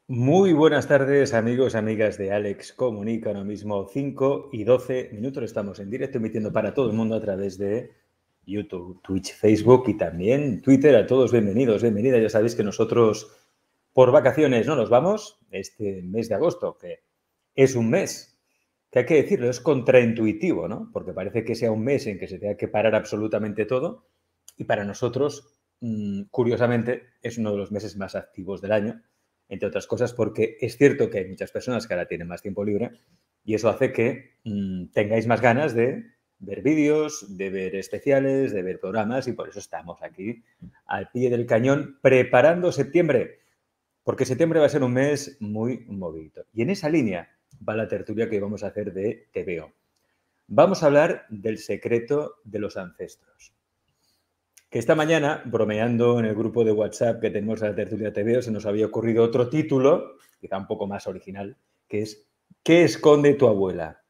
Muy buenas tardes, amigos y amigas de Alex Comunica. Ahora mismo 5 y 12 minutos. Estamos en directo emitiendo para todo el mundo a través de YouTube, Twitch, Facebook y también Twitter. A todos bienvenidos, bienvenidas. Ya sabéis que nosotros por vacaciones no nos vamos este mes de agosto, que es un mes que hay que decirlo, es contraintuitivo, ¿no? Porque parece que sea un mes en que se tenga que parar absolutamente todo y para nosotros, curiosamente, es uno de los meses más activos del año. Entre otras cosas porque es cierto que hay muchas personas que ahora tienen más tiempo libre y eso hace que tengáis más ganas de ver vídeos, de ver especiales, de ver programas y por eso estamos aquí al pie del cañón preparando septiembre, porque septiembre va a ser un mes muy movido. Y en esa línea va la tertulia que vamos a hacer de TVO. Vamos a hablar del secreto de los ancestros. Que esta mañana, bromeando en el grupo de WhatsApp que tenemos a la tertulia TVO, se nos había ocurrido otro título, quizá un poco más original, que es ¿qué esconde tu abuela?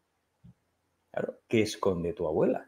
Claro, ¿qué esconde tu abuela?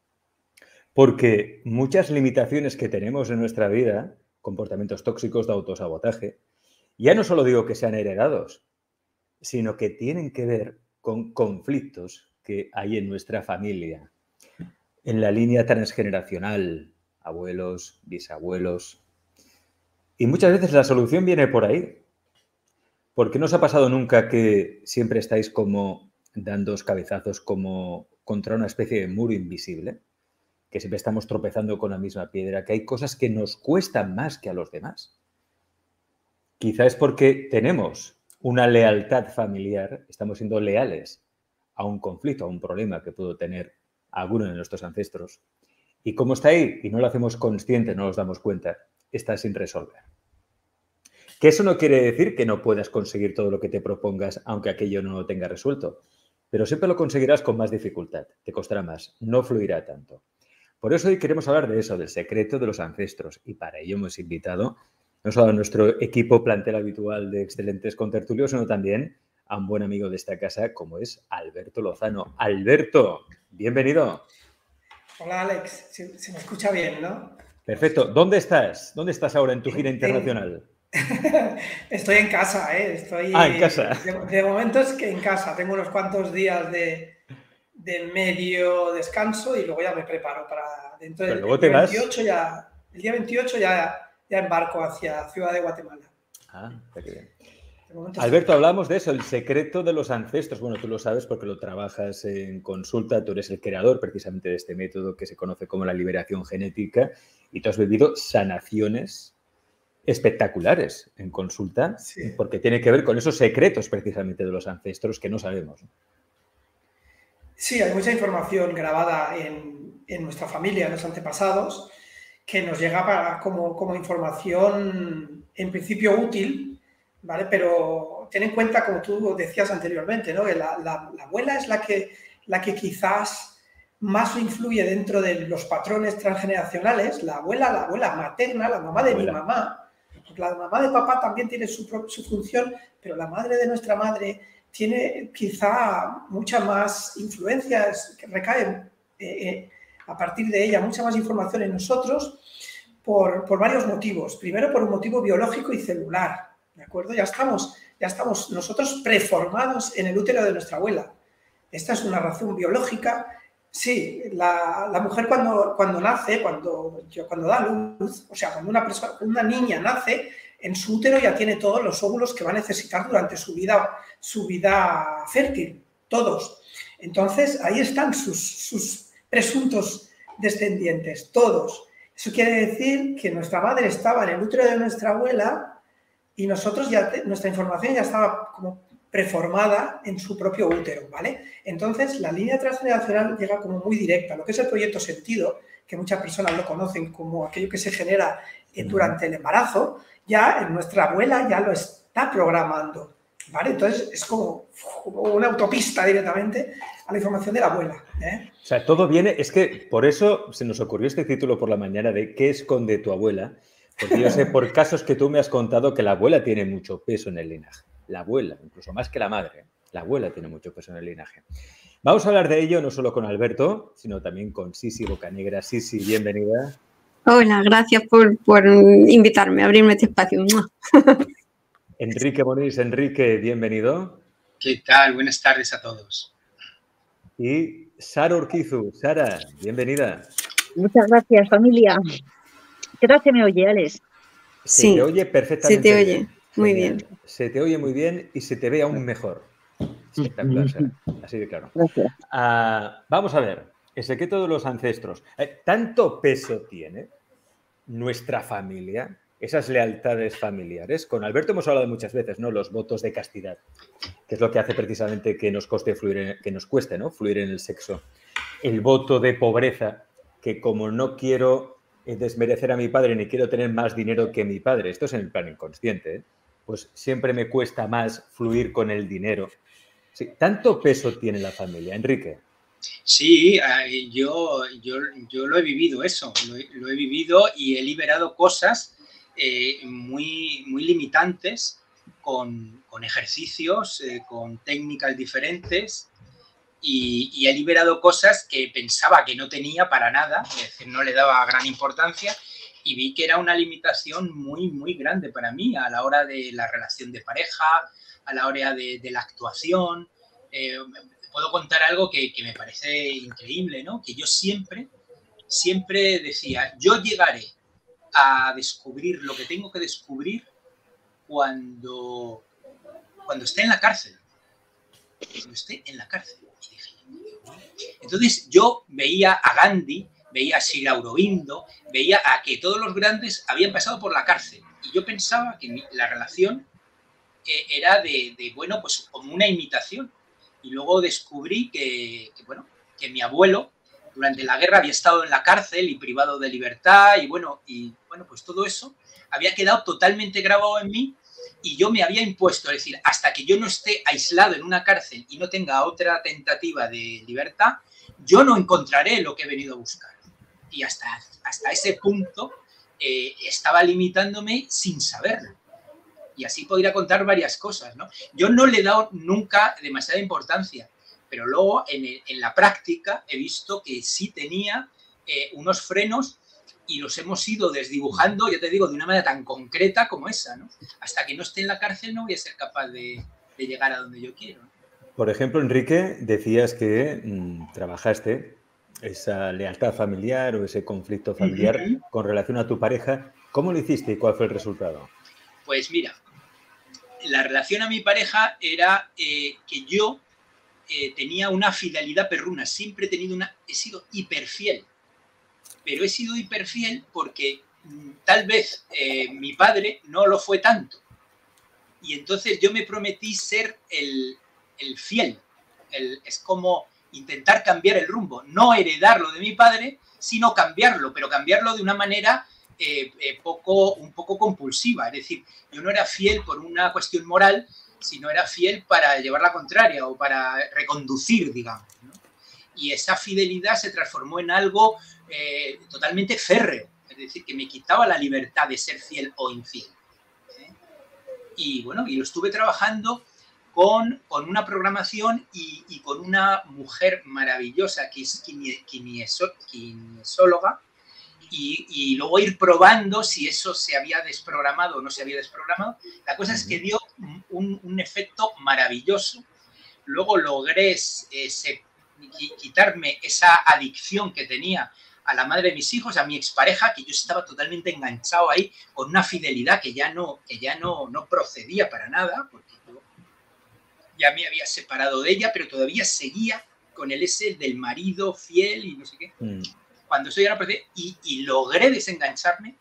Porque muchas limitaciones que tenemos en nuestra vida, comportamientos tóxicos de autosabotaje, ya no solo digo que sean heredados, sino que tienen que ver con conflictos que hay en nuestra familia, en la línea transgeneracional, abuelos, bisabuelos. Y muchas veces la solución viene por ahí. ¿Por qué no os ha pasado nunca que siempre estáis como dándoos cabezazos como contra una especie de muro invisible? Que siempre estamos tropezando con la misma piedra, que hay cosas que nos cuestan más que a los demás. Quizá es porque tenemos una lealtad familiar, estamos siendo leales a un conflicto, a un problema que pudo tener alguno de nuestros ancestros. Y como está ahí y no lo hacemos consciente, no nos damos cuenta, está sin resolver. Que eso no quiere decir que no puedas conseguir todo lo que te propongas, aunque aquello no lo tenga resuelto. Pero siempre lo conseguirás con más dificultad, te costará más, no fluirá tanto. Por eso hoy queremos hablar de eso, del secreto de los ancestros. Y para ello hemos invitado no solo a nuestro equipo plantel habitual de excelentes contertulios, sino también a un buen amigo de esta casa como es Alberto Lozano. Alberto, bienvenido. Hola Alex, se me escucha bien, ¿no? Perfecto. ¿Dónde estás? ¿Dónde estás ahora en tu gira internacional? Estoy en casa, ¿eh? Estoy en casa. De momento es que en casa. Tengo unos cuantos días de medio descanso y luego ya me preparo para dentro del luego día te vas. 28 ya. El día 28 ya embarco hacia Ciudad de Guatemala. Está bien. Alberto, hablamos de eso, el secreto de los ancestros. Bueno, tú lo sabes porque lo trabajas en consulta, tú eres el creador precisamente de este método que se conoce como la liberación genética y tú has vivido sanaciones espectaculares en consulta, sí, porque tiene que ver con esos secretos precisamente de los ancestros que no sabemos. Sí, hay mucha información grabada en nuestra familia, en los antepasados, que nos llega como información en principio útil, ¿vale? Pero ten en cuenta, como tú decías anteriormente, ¿no? Que la abuela es la que quizás más influye dentro de los patrones transgeneracionales. La abuela materna, la mamá de mi mamá, porque la mamá de papá también tiene su función, pero la madre de nuestra madre tiene quizá mucha más influencias que recaen a partir de ella, mucha más información en nosotros por varios motivos. Primero, por un motivo biológico y celular, ¿de acuerdo? Ya estamos nosotros preformados en el útero de nuestra abuela. Esta es una razón biológica. Sí, la mujer cuando nace, cuando da luz, o sea, cuando una niña nace, en su útero ya tiene todos los óvulos que va a necesitar durante su vida fértil, todos. Entonces, ahí están sus presuntos descendientes, todos. Eso quiere decir que nuestra madre estaba en el útero de nuestra abuela y nosotros nuestra información ya estaba como preformada en su propio útero, ¿vale? Entonces, la línea transgeneracional llega como muy directa. Lo que es el proyecto sentido, que muchas personas lo conocen como aquello que se genera durante el embarazo, ya en nuestra abuela ya lo está programando, ¿vale? Entonces, es como una autopista directamente a la información de la abuela, ¿eh? O sea, todo viene... Es que por eso se nos ocurrió este título por la mañana de ¿qué esconde tu abuela? Porque yo sé por casos que tú me has contado que la abuela tiene mucho peso en el linaje. La abuela, incluso más que la madre. La abuela tiene mucho peso en el linaje. Vamos a hablar de ello no solo con Alberto, sino también con Sisi Bocanegra. Sisi, bienvenida. Hola, gracias por invitarme a abrirme este espacio. Enrique Moniz. Enrique, bienvenido. ¿Qué tal? Buenas tardes a todos. Y Sara Urquizu. Sara, bienvenida. Muchas gracias, familia. ¿Qué tal se me oye, Alex? Se te oye perfectamente se te oye bien. muy bien. Se te oye muy bien y se te ve aún mejor. Espectacular, Sara. Así de claro. Gracias. Vamos a ver. El secreto de los ancestros. ¿Tanto peso tiene nuestra familia, esas lealtades familiares? Con Alberto hemos hablado muchas veces, ¿no? Los votos de castidad, que es lo que hace precisamente que nos cueste, ¿no? Fluir en el sexo. El voto de pobreza, que como no quiero desmerecer a mi padre ni quiero tener más dinero que mi padre, esto es en el plan inconsciente, ¿eh? Pues siempre me cuesta más fluir con el dinero. Sí, ¿tanto peso tiene la familia, Enrique? Sí, yo lo he vivido eso, lo he vivido y he liberado cosas muy limitantes con ejercicios, con técnicas diferentes y he liberado cosas que pensaba que no tenía para nada, es decir, no le daba gran importancia y vi que era una limitación muy grande para mí a la hora de la relación de pareja, a la hora de la actuación. Puedo contar algo que me parece increíble, ¿no? Que yo siempre decía, yo llegaré a descubrir lo que tengo que descubrir cuando esté en la cárcel. Cuando esté en la cárcel. Y dije, entonces yo veía a Gandhi, veía a Sri Aurobindo, veía a que todos los grandes habían pasado por la cárcel. Y yo pensaba que la relación era bueno, pues como una imitación. Y luego descubrí que mi abuelo durante la guerra había estado en la cárcel y privado de libertad y bueno, pues todo eso había quedado totalmente grabado en mí y yo me había impuesto, es decir, hasta que yo no esté aislado en una cárcel y no tenga otra tentativa de libertad, yo no encontraré lo que he venido a buscar. Y hasta ese punto estaba limitándome sin saberlo. Y así podría contar varias cosas, ¿no? Yo no le he dado nunca demasiada importancia, pero luego en la práctica he visto que sí tenía unos frenos y los hemos ido desdibujando, ya te digo, de una manera tan concreta como esa, ¿no? Hasta que no esté en la cárcel no voy a ser capaz de llegar a donde yo quiero, ¿no? Por ejemplo, Enrique, decías que trabajaste esa lealtad familiar o ese conflicto familiar con relación a tu pareja. ¿Cómo lo hiciste y cuál fue el resultado? Pues mira, la relación a mi pareja era que yo tenía una fidelidad perruna, siempre he sido hiperfiel, pero he sido hiperfiel porque tal vez mi padre no lo fue tanto y entonces yo me prometí ser el fiel, es como intentar cambiar el rumbo, no heredarlo de mi padre, sino cambiarlo, pero cambiarlo de una manera un poco compulsiva, es decir, yo no era fiel por una cuestión moral, sino era fiel para llevar la contraria o para reconducir, digamos, ¿no? Y esa fidelidad se transformó en algo totalmente férreo, es decir, que me quitaba la libertad de ser fiel o infiel. Y bueno, y lo estuve trabajando con una programación y con una mujer maravillosa que es kinesióloga, y luego ir probando si eso se había desprogramado o no se había desprogramado. La cosa es que dio un efecto maravilloso. Luego logré quitarme esa adicción que tenía a la madre de mis hijos, a mi expareja, que yo estaba totalmente enganchado ahí con una fidelidad que ya no procedía para nada, porque yo ya me había separado de ella, pero todavía seguía con el ese del marido fiel y no sé qué. Cuando eso ya no procedía, y logré desengancharme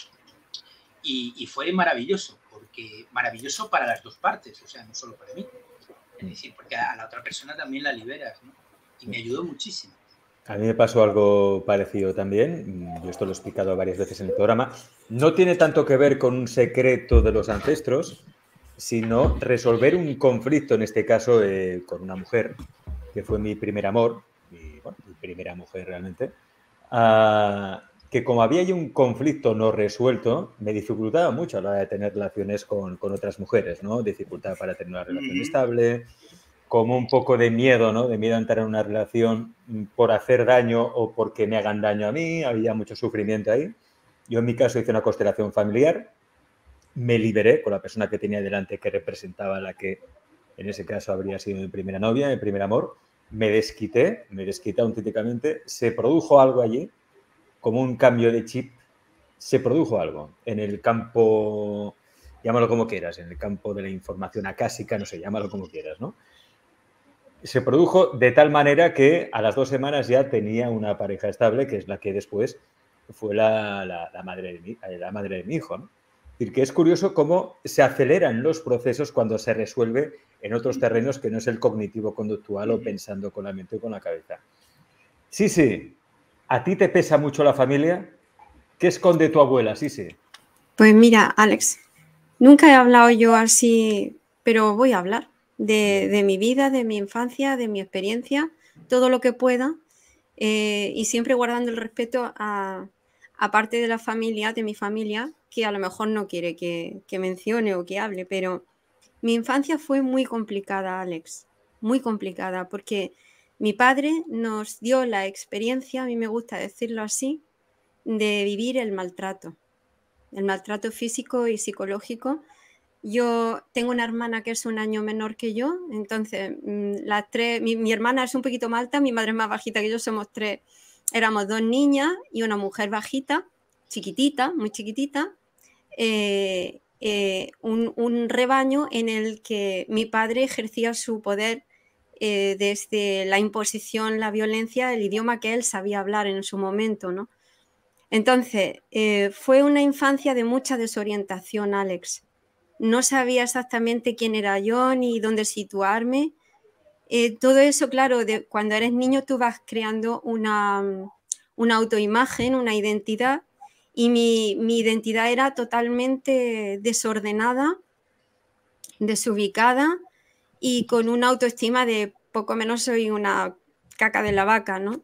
y fue maravilloso, porque maravilloso para las dos partes, o sea, no solo para mí. Es decir, porque a la otra persona también la liberas, ¿no? Y me ayudó muchísimo. A mí me pasó algo parecido también. Yo esto lo he explicado varias veces en el programa. No tiene tanto que ver con un secreto de los ancestros, sino resolver un conflicto, en este caso con una mujer, que fue mi primer amor, mi primera mujer realmente, que como había ahí un conflicto no resuelto, me dificultaba mucho a la hora de tener relaciones con otras mujeres, ¿no? Dificultad para tener una relación estable, como un poco de miedo, ¿no? De miedo a entrar en una relación por hacer daño o porque me hagan daño a mí, había mucho sufrimiento ahí. Yo en mi caso hice una constelación familiar me liberé con la persona que tenía delante, que representaba la que en ese caso habría sido mi primera novia, mi primer amor. Me desquité auténticamente. Se produjo algo allí, como un cambio de chip. Se produjo algo en el campo, llámalo como quieras, en el campo de la información acásica, no sé, llámalo como quieras, ¿no? Se produjo de tal manera que a las 2 semanas ya tenía una pareja estable, que es la que después fue la madre de mi hijo, ¿no? Es decir, que es curioso cómo se aceleran los procesos cuando se resuelve en otros terrenos que no es el cognitivo-conductual o pensando con la mente o con la cabeza. Sí, sí. ¿A ti te pesa mucho la familia? ¿Qué esconde tu abuela? Sí, sí. Pues mira, Alex, nunca he hablado yo así, pero voy a hablar de mi vida, de mi infancia, de mi experiencia, todo lo que pueda, y siempre guardando el respeto a parte de la familia, de mi familia, que a lo mejor no quiere que mencione o que hable, pero mi infancia fue muy complicada, Alex, muy complicada, porque mi padre nos dio la experiencia, a mí me gusta decirlo así, de vivir el maltrato físico y psicológico. Yo tengo una hermana que es un año menor que yo, entonces las tres, mi hermana es un poquito más alta, mi madre es más bajita que yo, somos tres, éramos 2 niñas y una mujer bajita, chiquitita, muy chiquitita, un rebaño en el que mi padre ejercía su poder desde la imposición, la violencia, el idioma que él sabía hablar en su momento, ¿no? Entonces, fue una infancia de mucha desorientación, Alex. No sabía exactamente quién era yo ni dónde situarme. Todo eso, claro, cuando eres niño tú vas creando una autoimagen, una identidad, y mi identidad era totalmente desordenada, desubicada y con una autoestima de poco menos soy una caca de la vaca, ¿no?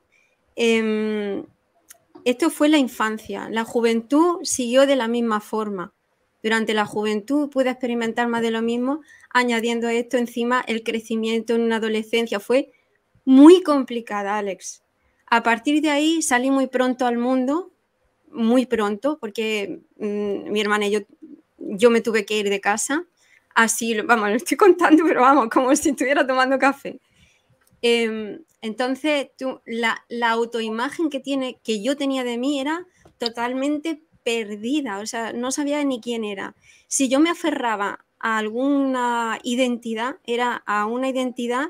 Esto fue la infancia. La juventud siguió de la misma forma. Durante la juventud pude experimentar más de lo mismo, añadiendo a esto encima el crecimiento en una adolescencia. Fue muy complicada, Alex. A partir de ahí salí muy pronto al mundo, muy pronto, porque mi hermana y yo me tuve que ir de casa. Así, vamos, lo estoy contando, pero vamos, como si estuviera tomando café. Entonces, la autoimagen que yo tenía de mí era totalmente perdida, o sea, no sabía ni quién era. Si yo me aferraba a alguna identidad, era a una identidad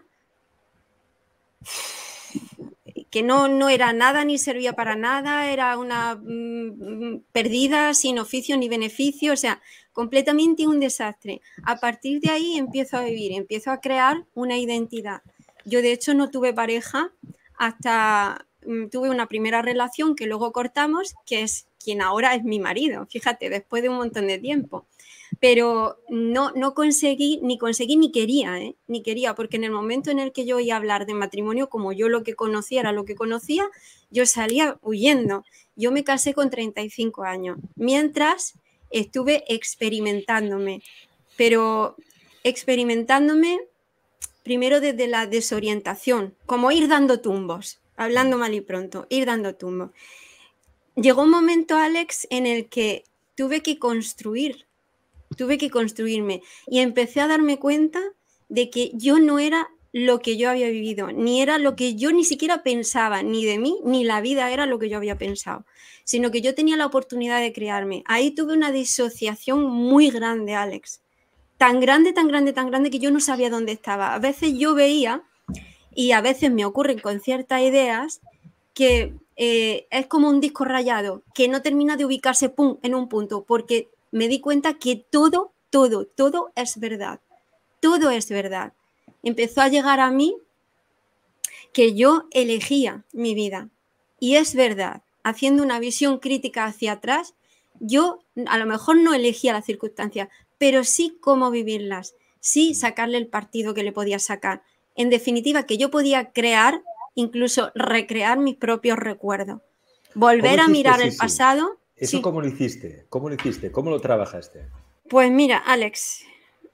que no era nada ni servía para nada, era una perdida, sin oficio ni beneficio, o sea, completamente un desastre. A partir de ahí empiezo a vivir, empiezo a crear una identidad. Yo, de hecho, no tuve pareja hasta tuve una primera relación que luego cortamos, que es quien ahora es mi marido, fíjate, después de un montón de tiempo. Pero no conseguí ni quería, porque en el momento en el que yo oía hablar de matrimonio, como yo lo que conocía era lo que conocía, yo salía huyendo. Yo me casé con 35 años, mientras estuve experimentándome, pero experimentándome primero desde la desorientación, como ir dando tumbos, hablando mal y pronto, ir dando tumbos. Llegó un momento, Alex, en el que tuve que construirme y empecé a darme cuenta de que yo no era lo que yo había vivido, ni era lo que yo ni siquiera pensaba, ni de mí, ni la vida era lo que yo había pensado, sino que yo tenía la oportunidad de crearme. Ahí tuve una disociación muy grande, Alex, tan grande que yo no sabía dónde estaba. A veces yo veía, y a veces me ocurren con ciertas ideas, que es como un disco rayado, que no termina de ubicarse en un punto, porque me di cuenta que todo es verdad. Todo es verdad. Empezó a llegar a mí que yo elegía mi vida. Y es verdad, haciendo una visión crítica hacia atrás, yo a lo mejor no elegía las circunstancias, pero sí cómo vivirlas, sí sacarle el partido que le podía sacar. En definitiva, que yo podía crear, incluso recrear mis propios recuerdos. Volver a mirar el pasado. ¿Eso cómo lo hiciste? ¿Cómo lo hiciste? ¿Cómo lo trabajaste? Pues mira, Alex,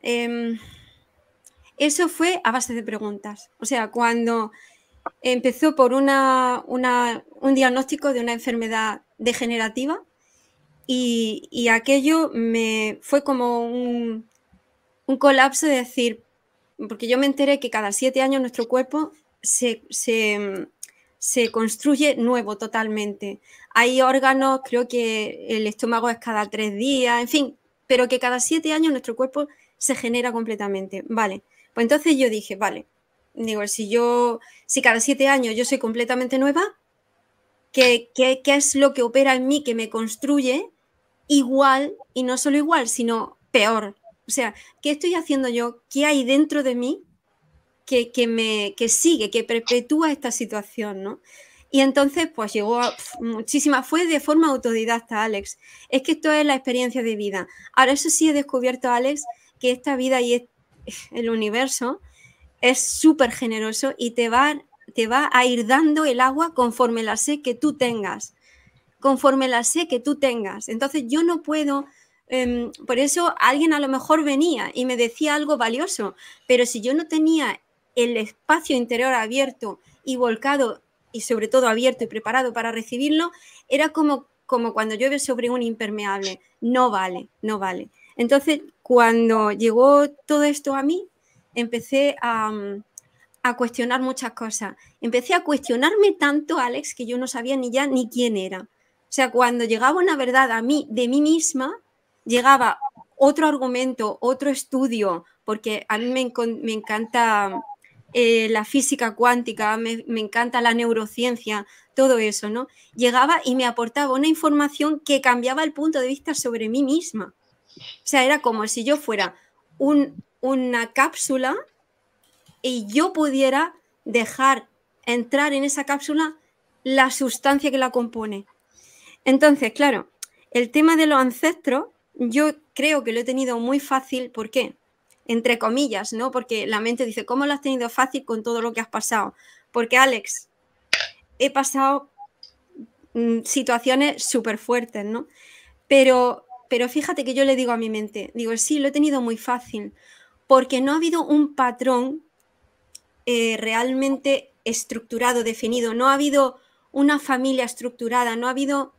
eso fue a base de preguntas. O sea, cuando empezó por un diagnóstico de una enfermedad degenerativa y aquello fue como un colapso de decir, porque yo me enteré que cada 7 años nuestro cuerpo se construye nuevo totalmente. Hay órganos, creo que el estómago es cada 3 días, en fin, pero que cada 7 años nuestro cuerpo se genera completamente. Vale, pues entonces yo dije, vale, digo, si cada 7 años yo soy completamente nueva, ¿qué es lo que opera en mí que me construye igual, y no solo igual, sino peor? O sea, ¿qué estoy haciendo yo? ¿Qué hay dentro de mí que sigue, que perpetúa esta situación, ¿no? Y entonces, pues llegó muchísima, fue de forma autodidacta, Alex. Es que esto es la experiencia de vida. Ahora, eso sí he descubierto, Alex, que esta vida y el universo es súper generoso y te va a ir dando el agua conforme la sed que tú tengas. Conforme la sed que tú tengas. Entonces, yo no puedo... por eso alguien a lo mejor venía y me decía algo valioso, pero si yo no tenía el espacio interior abierto y volcado, y sobre todo abierto y preparado para recibirlo, era como cuando llueve sobre un impermeable. No vale, no vale. Entonces, cuando llegó todo esto a mí, empecé a cuestionar muchas cosas. Empecé a cuestionarme tanto, Alex, que yo no sabía ni quién era. O sea, cuando llegaba una verdad a mí, de mí misma, llegaba otro argumento, otro estudio, porque a mí me encanta la física cuántica, me encanta la neurociencia, todo eso, ¿no? Llegaba y me aportaba una información que cambiaba el punto de vista sobre mí misma. O sea, era como si yo fuera una cápsula y yo pudiera dejar entrar en esa cápsula la sustancia que la compone. Entonces, claro, el tema de los ancestros, yo creo que lo he tenido muy fácil. ¿Por qué? Entre comillas, ¿no? Porque la mente dice, ¿cómo lo has tenido fácil con todo lo que has pasado? Porque, Alex, he pasado situaciones súper fuertes, ¿no? Pero fíjate que yo le digo a mi mente, digo, sí, lo he tenido muy fácil, porque no ha habido un patrón realmente estructurado, definido. No ha habido una familia estructurada, no ha habido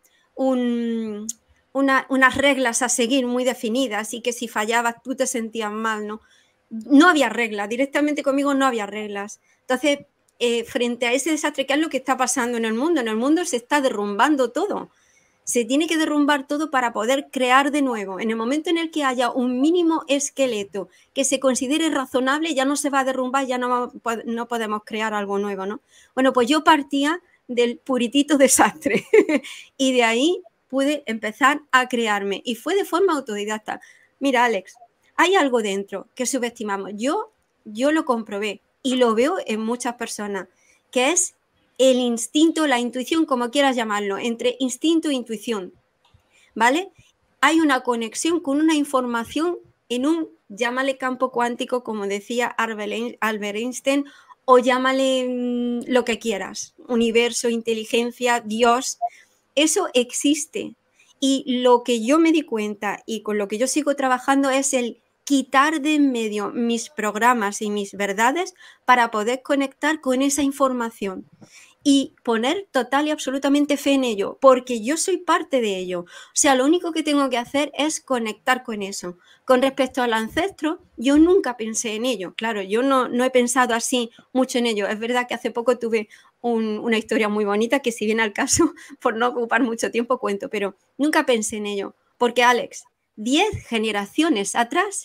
unas reglas a seguir muy definidas y que si fallabas tú te sentías mal, ¿no? No había reglas, directamente conmigo no había reglas. Entonces, frente a ese desastre, ¿qué es lo que está pasando en el mundo? En el mundo se está derrumbando todo. Se tiene que derrumbar todo para poder crear de nuevo. En el momento en el que haya un mínimo esqueleto que se considere razonable, ya no se va a derrumbar, ya no podemos crear algo nuevo, ¿no? Bueno, pues yo partía del puritito desastre y de ahí pude empezar a crearme y fue de forma autodidacta. Mira, Alex, hay algo dentro que subestimamos. Yo lo comprobé y lo veo en muchas personas, que es el instinto, la intuición, como quieras llamarlo, entre instinto e intuición, ¿vale? Hay una conexión con una información en un, llámale campo cuántico, como decía Albert Einstein, o llámale lo que quieras, universo, inteligencia, Dios, eso existe. Y lo que yo me di cuenta y con lo que yo sigo trabajando es el quitar de en medio mis programas y mis verdades para poder conectar con esa información y poner total y absolutamente fe en ello, porque yo soy parte de ello. O sea, lo único que tengo que hacer es conectar con eso. Con respecto al ancestro, yo nunca pensé en ello. Claro, yo no he pensado así mucho en ello. Es verdad que hace poco tuve una historia muy bonita que, si viene al caso, por no ocupar mucho tiempo, cuento, pero nunca pensé en ello. Porque, Alex, 10 generaciones atrás,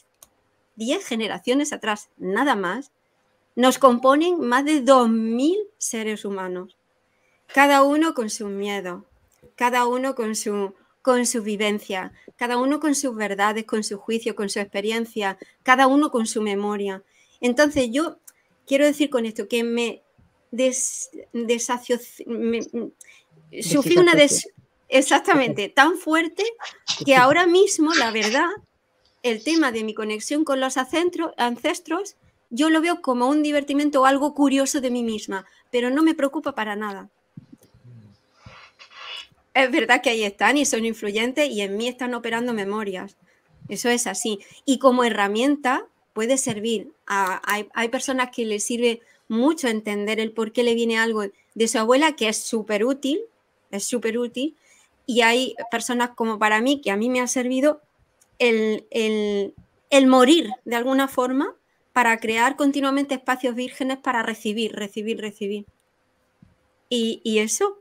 nada más, nos componen más de 2000 seres humanos, cada uno con su miedo, cada uno con su vivencia, cada uno con sus verdades, con su juicio, con su experiencia, cada uno con su memoria. Entonces yo quiero decir con esto que sufrí una exactamente tan fuerte que ahora mismo, la verdad, el tema de mi conexión con los ancestros, yo lo veo como un divertimento o algo curioso de mí misma, pero no me preocupa para nada. Es verdad que ahí están y son influyentes y en mí están operando memorias. Eso es así. Y como herramienta puede servir. Hay personas que les sirve mucho entender el por qué le viene algo de su abuela, que es súper útil, Y hay personas como para mí, que a mí me ha servido el morir de alguna forma para crear continuamente espacios vírgenes para recibir. Y eso.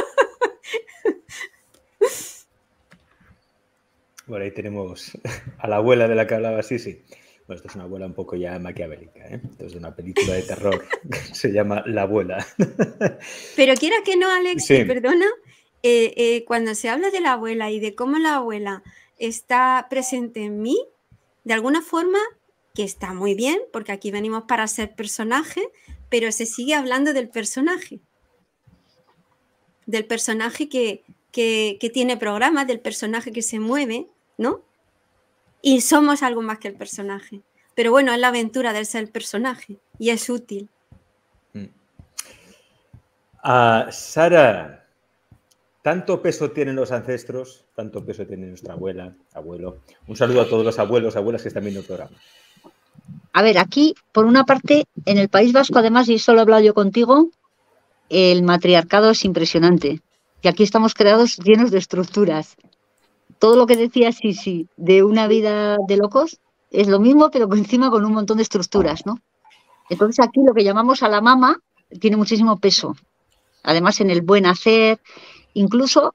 Bueno, ahí tenemos a la abuela de la que hablaba Sisi. Bueno, esto es una abuela un poco ya maquiavélica, ¿eh? Esto es de una película de terror que se llama La abuela. Pero quiera que no, Alex, Sí. perdona, cuando se habla de la abuela y de cómo la abuela está presente en mí, de alguna forma, que está muy bien, porque aquí venimos para ser personaje, pero se sigue hablando del personaje que tiene programas, del personaje que se mueve, ¿no? Y somos algo más que el personaje. Pero bueno, es la aventura de ser el personaje y es útil. Sara, ¿tanto peso tienen los ancestros? ¿Tanto peso tiene nuestra abuela, abuelo? Un saludo a todos los abuelos, abuelas que están viendo el programa. A ver, aquí, por una parte, en el País Vasco, además, y esto lo he hablado yo contigo, el matriarcado es impresionante. Y aquí estamos creados llenos de estructuras. Todo lo que decía Sisi de una vida de locos es lo mismo, pero encima con un montón de estructuras, ¿no? Entonces aquí lo que llamamos a la mama tiene muchísimo peso. Además, en el buen hacer, incluso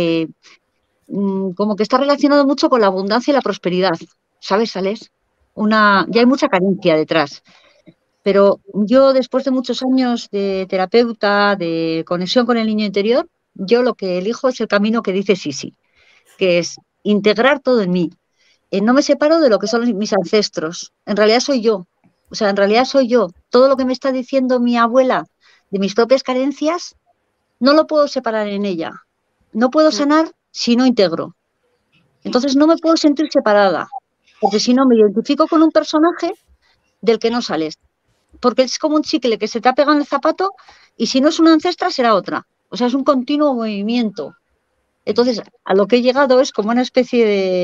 como que está relacionado mucho con la abundancia y la prosperidad. ¿Sabes, Alex? Ya hay mucha carencia detrás. Pero yo, después de muchos años de terapeuta, de conexión con el niño interior, yo lo que elijo es el camino que dice Sisi, que es integrar todo en mí. No me separo de lo que son mis ancestros. En realidad soy yo. O sea, en realidad soy yo. Todo lo que me está diciendo mi abuela de mis propias carencias, no lo puedo separar en ella. No puedo sanar si no integro. Entonces no me puedo sentir separada, porque si no me identifico con un personaje del que no sales. Porque es como un chicle que se te ha pegado en el zapato y si no es una ancestra será otra. O sea, es un continuo movimiento. Entonces, a lo que he llegado es como una especie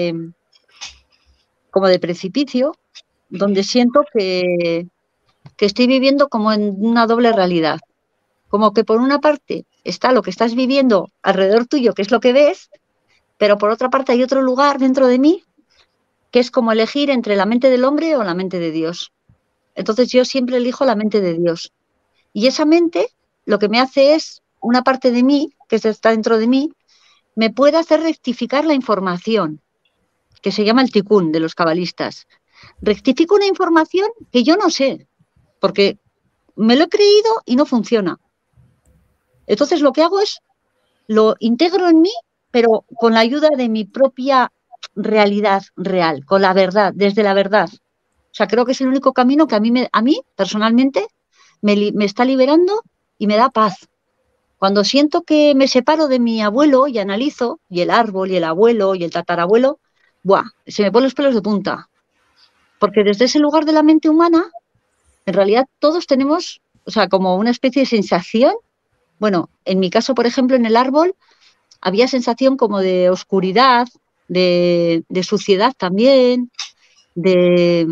de precipicio donde siento que estoy viviendo como en una doble realidad. Como que por una parte está lo que estás viviendo alrededor tuyo, que es lo que ves, pero por otra parte hay otro lugar dentro de mí que es como elegir entre la mente del hombre o la mente de Dios. Entonces yo siempre elijo la mente de Dios. Y esa mente lo que me hace es, una parte de mí, que está dentro de mí, me puede hacer rectificar la información, que se llama el tikkun de los cabalistas. Rectifico una información que yo no sé, porque me lo he creído y no funciona. Entonces lo que hago es, lo integro en mí, pero con la ayuda de mi propia realidad real, con la verdad, desde la verdad. O sea, creo que es el único camino que a mí personalmente, me está liberando y me da paz. Cuando siento que me separo de mi abuelo y analizo, y el árbol, y el abuelo, y el tatarabuelo, ¡buah! Se me ponen los pelos de punta. Porque desde ese lugar de la mente humana, en realidad todos tenemos, o sea, como una especie de sensación. Bueno, en mi caso, por ejemplo, en el árbol, había sensación como de oscuridad, de suciedad también, de,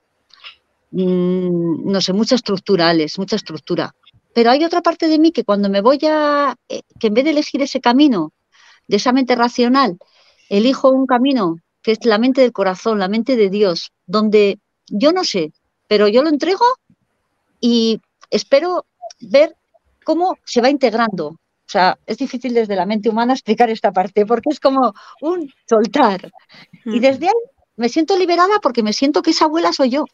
no sé, mucha estructura. Pero hay otra parte de mí que cuando me voy que en vez de elegir ese camino, de esa mente racional, elijo un camino que es la mente del corazón, la mente de Dios, donde yo no sé, pero yo lo entrego y espero ver cómo se va integrando. O sea, es difícil desde la mente humana explicar esta parte, porque es como un soltar. Y desde ahí me siento liberada porque me siento que esa abuela soy yo.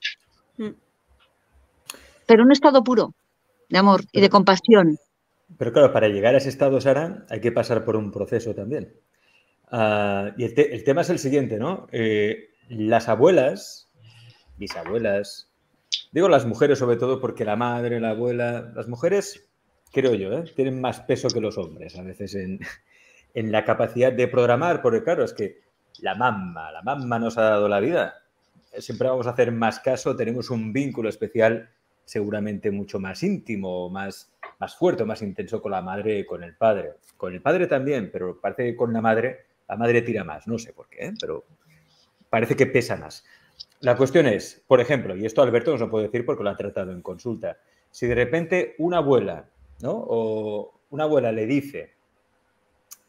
Pero en un estado puro de amor y de compasión. Pero claro, para llegar a ese estado, Sara, hay que pasar por un proceso también. Y el tema es el siguiente, ¿no? Las abuelas, bisabuelas, digo las mujeres sobre todo porque la madre, la abuela, las mujeres, creo yo, tienen más peso que los hombres a veces en la capacidad de programar, porque claro, es que la mamá nos ha dado la vida. Siempre vamos a hacer más caso, tenemos un vínculo especial seguramente mucho más íntimo, más fuerte, más intenso con la madre y con el padre. Con el padre también, pero parece que con la madre tira más, no sé por qué, pero parece que pesa más. La cuestión es, por ejemplo, y esto Alberto nos lo puede decir porque lo ha tratado en consulta, si de repente una abuela, ¿no? O una abuela le dice,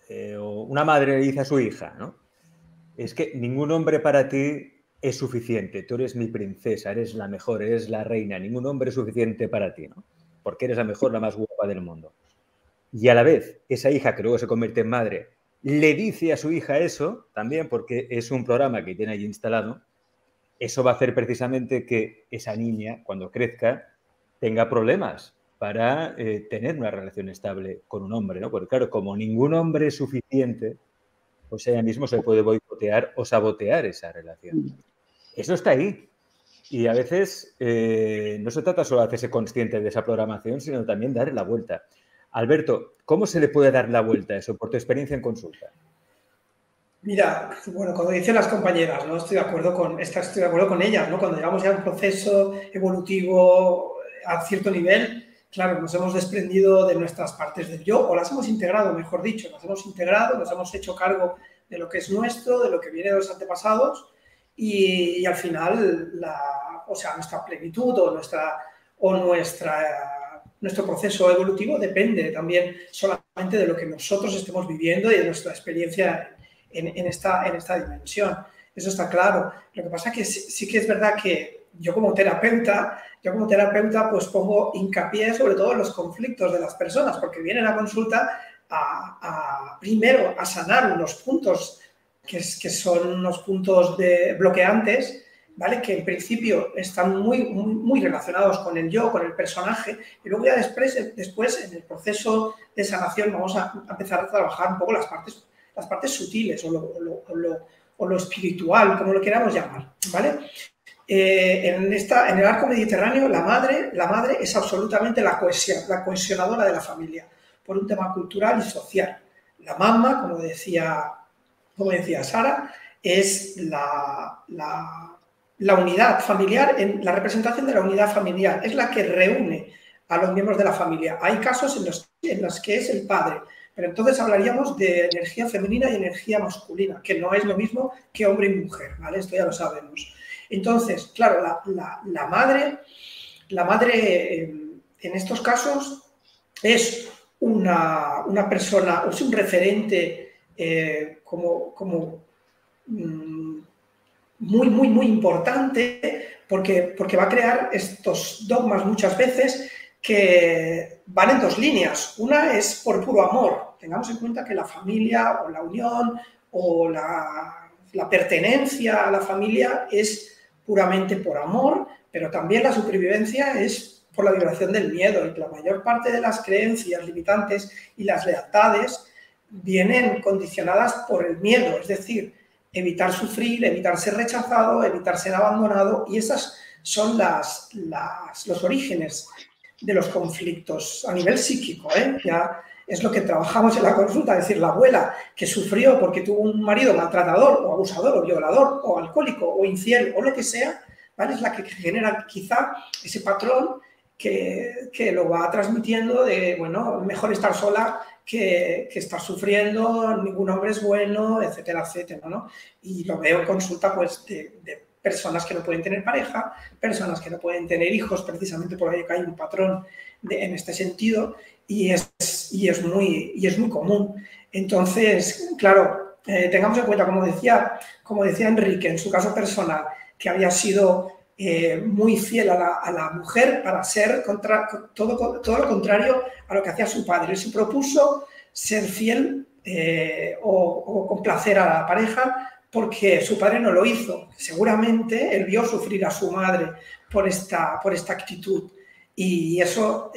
o una madre le dice a su hija, ¿no? Es que ningún hombre para ti es suficiente, tú eres mi princesa, eres la mejor, eres la reina, ningún hombre es suficiente para ti, ¿no? Porque eres la mejor, la más guapa del mundo. Y a la vez, esa hija que luego se convierte en madre, le dice a su hija eso, también porque es un programa que tiene ahí instalado, eso va a hacer precisamente que esa niña, cuando crezca, tenga problemas para tener una relación estable con un hombre, ¿no? Porque claro, como ningún hombre es suficiente, pues ella mismo se puede boicotear o sabotear esa relación. Eso está ahí. Y a veces no se trata solo de hacerse consciente de esa programación, sino también darle la vuelta. Alberto, ¿cómo se le puede dar la vuelta a eso por tu experiencia en consulta? Mira, bueno, como dicen las compañeras, ¿no? Estoy de acuerdo con ellas, ¿no? Cuando llegamos ya a un proceso evolutivo a cierto nivel, claro, nos hemos desprendido de nuestras partes del yo, o las hemos integrado, mejor dicho, nos hemos hecho cargo de lo que es nuestro, de lo que viene de los antepasados, y al final, nuestra plenitud nuestro proceso evolutivo depende también solamente de lo que nosotros estemos viviendo y de nuestra experiencia en esta dimensión. Eso está claro. Lo que pasa es que sí que es verdad que yo como terapeuta pues pongo hincapié sobre todo en los conflictos de las personas, porque vienen a consulta primero a sanar unos puntos que son unos puntos bloqueantes, ¿vale? Que en principio están muy relacionados con el yo, con el personaje, y luego ya después en el proceso de sanación vamos a empezar a trabajar un poco las partes sutiles o lo espiritual, como lo queramos llamar, ¿vale? En el arco mediterráneo la madre es absolutamente la cohesionadora de la familia, por un tema cultural y social. La mamá, como decía Sara, es la unidad familiar, la representación de la unidad familiar, es la que reúne a los miembros de la familia. Hay casos en los que es el padre, pero entonces hablaríamos de energía femenina y energía masculina, que no es lo mismo que hombre y mujer, ¿vale? Esto ya lo sabemos. Entonces, claro, la madre en estos casos es una persona, es un referente muy importante porque va a crear estos dogmas muchas veces que van en dos líneas. Una es por puro amor. Tengamos en cuenta que la familia o la unión o la pertenencia a la familia es puramente por amor, pero también la supervivencia es por la vibración del miedo, y la mayor parte de las creencias limitantes y las lealtades vienen condicionadas por el miedo, es decir, evitar sufrir, evitar ser rechazado, evitar ser abandonado, y esas son los orígenes de los conflictos a nivel psíquico, ¿eh? Ya es lo que trabajamos en la consulta, es decir, la abuela que sufrió porque tuvo un marido maltratador o abusador o violador o alcohólico o infiel o lo que sea, ¿vale? Es la que genera quizá ese patrón que lo va transmitiendo de, bueno, mejor estar sola que estar sufriendo, ningún hombre es bueno, etcétera, etcétera, ¿no? Y lo veo en consulta, pues, de personas que no pueden tener pareja, personas que no pueden tener hijos, precisamente por ahí que hay un patrón en este sentido, y es muy común. Entonces, claro, tengamos en cuenta, como decía Enrique, en su caso personal, que había sido muy fiel a la mujer para ser todo lo contrario a lo que hacía su padre. Él se propuso ser fiel o complacer a la pareja porque su padre no lo hizo. Seguramente él vio sufrir a su madre por esta actitud. Y eso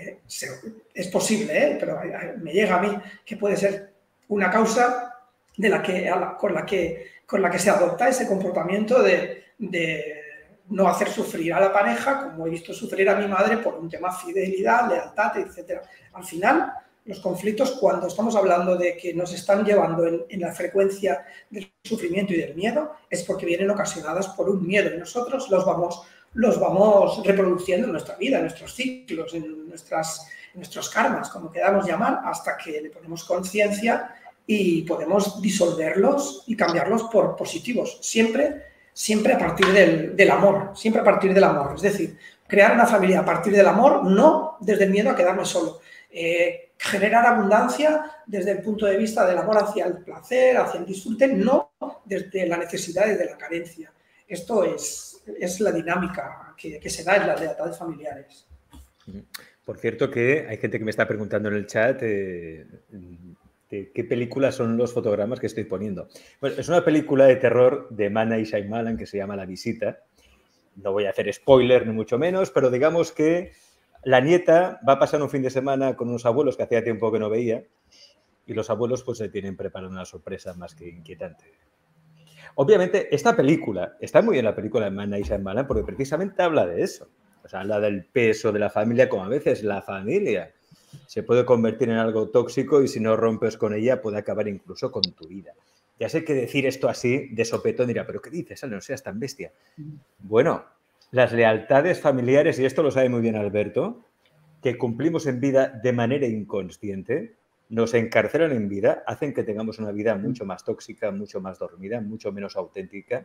es posible, pero me llega a mí que puede ser una causa con la que se adopta ese comportamiento de no hacer sufrir a la pareja, como he visto sufrir a mi madre por un tema fidelidad, lealtad, etc. Al final, los conflictos, cuando estamos hablando de que nos están llevando en la frecuencia del sufrimiento y del miedo, es porque vienen ocasionadas por un miedo, y nosotros los vamos reproduciendo en nuestra vida, en nuestros ciclos, en nuestros karmas, como queramos llamar, hasta que le ponemos conciencia y podemos disolverlos y cambiarlos por positivos, siempre a partir del amor, siempre a partir del amor. Es decir, crear una familia a partir del amor, no desde el miedo a quedarme solo. generar abundancia desde el punto de vista del amor hacia el placer, hacia el disfrute, no desde la necesidad y de la carencia. Esto es la dinámica que se da en las lealtades familiares. Por cierto, que hay gente que me está preguntando en el chat de qué películas son los fotogramas que estoy poniendo. Bueno, es una película de terror de M. Night Shyamalan que se llama La Visita. No voy a hacer spoiler ni mucho menos, pero digamos que la nieta va a pasar un fin de semana con unos abuelos que hacía tiempo que no veía y los abuelos pues se tienen preparado una sorpresa más que inquietante. Obviamente, esta película, está muy bien la película de M. Night Shyamalan porque precisamente habla de eso. O sea, habla del peso de la familia, como a veces la familia se puede convertir en algo tóxico y si no rompes con ella puede acabar incluso con tu vida. Ya sé que decir esto así de sopetón dirá, ¿pero qué dices? No seas tan bestia. Bueno, las lealtades familiares, y esto lo sabe muy bien Alberto, que cumplimos en vida de manera inconsciente, nos encarcelan en vida, hacen que tengamos una vida mucho más tóxica, mucho más dormida, mucho menos auténtica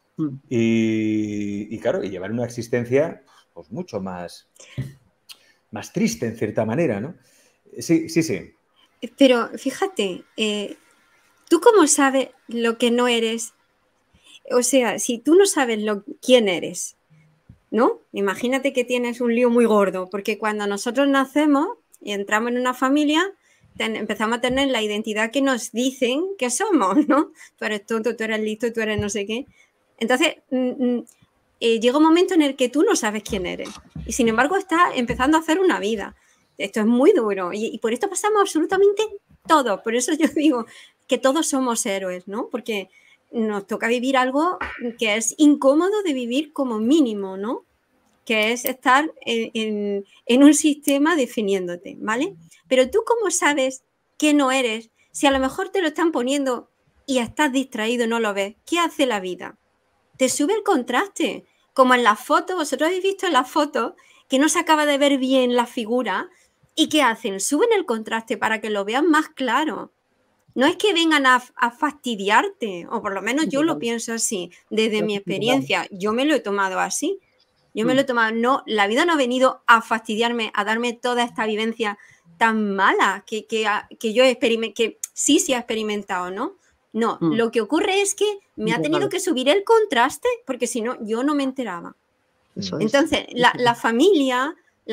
y claro, y llevar una existencia pues mucho más triste en cierta manera, ¿no? Sí. Pero fíjate, ¿tú cómo sabes lo que no eres? O sea, si tú no sabes quién eres, ¿no? Imagínate que tienes un lío muy gordo, porque cuando nosotros nacemos y entramos en una familia, empezamos a tener la identidad que nos dicen que somos, ¿no? Tú eres tonto, tú eres listo, tú eres no sé qué. Entonces, llega un momento en el que tú no sabes quién eres y sin embargo estás empezando a hacer una vida. Esto es muy duro y por esto pasamos absolutamente todo. Por eso yo digo que todos somos héroes, ¿no? Porque nos toca vivir algo que es incómodo de vivir como mínimo, ¿no? Que es estar en un sistema definiéndote, ¿vale? Pero tú ¿cómo sabes que no eres? Si a lo mejor te lo están poniendo y estás distraído y no lo ves, ¿qué hace la vida? Te sube el contraste, como en las fotos. Vosotros habéis visto en las fotos que no se acaba de ver bien la figura y ¿qué hacen? Suben el contraste para que lo vean más claro. No es que vengan a fastidiarte, o por lo menos yo lo pienso así, desde mi experiencia. Yo me lo he tomado así. Yo me lo he tomado, no, la vida no ha venido a fastidiarme, a darme toda esta vivencia tan mala que yo que sí se ha experimentado, ¿no? No, lo que ocurre es que me ha tenido que subir el contraste porque si no, yo no me enteraba. Entonces, la familia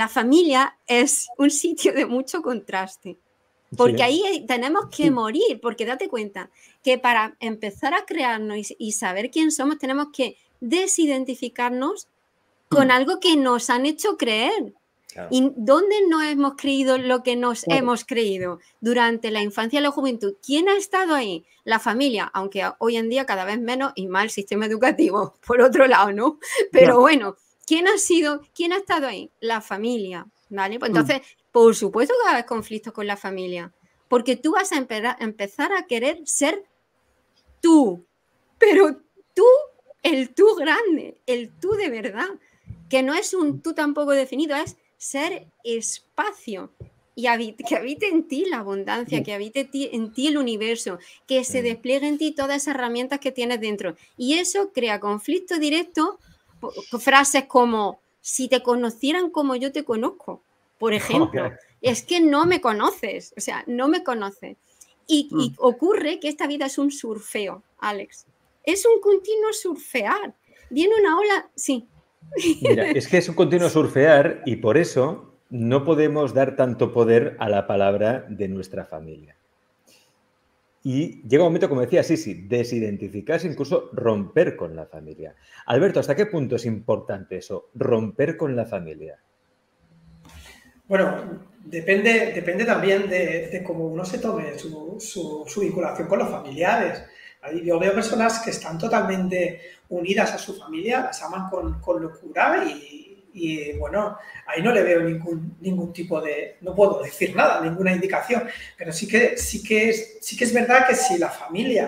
es un sitio de mucho contraste. Porque ahí tenemos que morir, porque date cuenta que para empezar a crearnos y saber quién somos, tenemos que desidentificarnos con algo que nos han hecho creer. Claro. ¿Y dónde no hemos creído lo que nos hemos creído? Durante la infancia y la juventud. ¿Quién ha estado ahí? La familia, aunque hoy en día cada vez menos y más el sistema educativo, por otro lado, ¿no? Pero bueno, ¿quién ha estado ahí? La familia, ¿vale? Pues entonces, por supuesto que va a haber conflictos con la familia, porque tú vas a empezar a querer ser tú, pero tú, el tú grande, el tú de verdad, que no es un tú tampoco definido, es ser espacio y que habite en ti la abundancia, que habite en ti el universo, que se despliegue en ti todas esas herramientas que tienes dentro. Y eso crea conflicto directo, frases como, si te conocieran como yo te conozco, por ejemplo. Es que no me conoces, o sea, no me conoces. Y ocurre que esta vida es un surfeo, Alex. Es un continuo surfear. Viene una ola, sí. Mira, es que es un continuo surfear y por eso no podemos dar tanto poder a la palabra de nuestra familia. Y llega un momento, como decía, sí, desidentificarse, incluso romper con la familia. Alberto, ¿hasta qué punto es importante eso, romper con la familia? Bueno, depende también de cómo uno se tome su vinculación con los familiares. Yo veo personas que están totalmente unidas a su familia, las aman con locura y bueno, ahí no le veo ningún tipo de, no puedo decir nada, ninguna indicación, pero sí que es verdad que si la familia,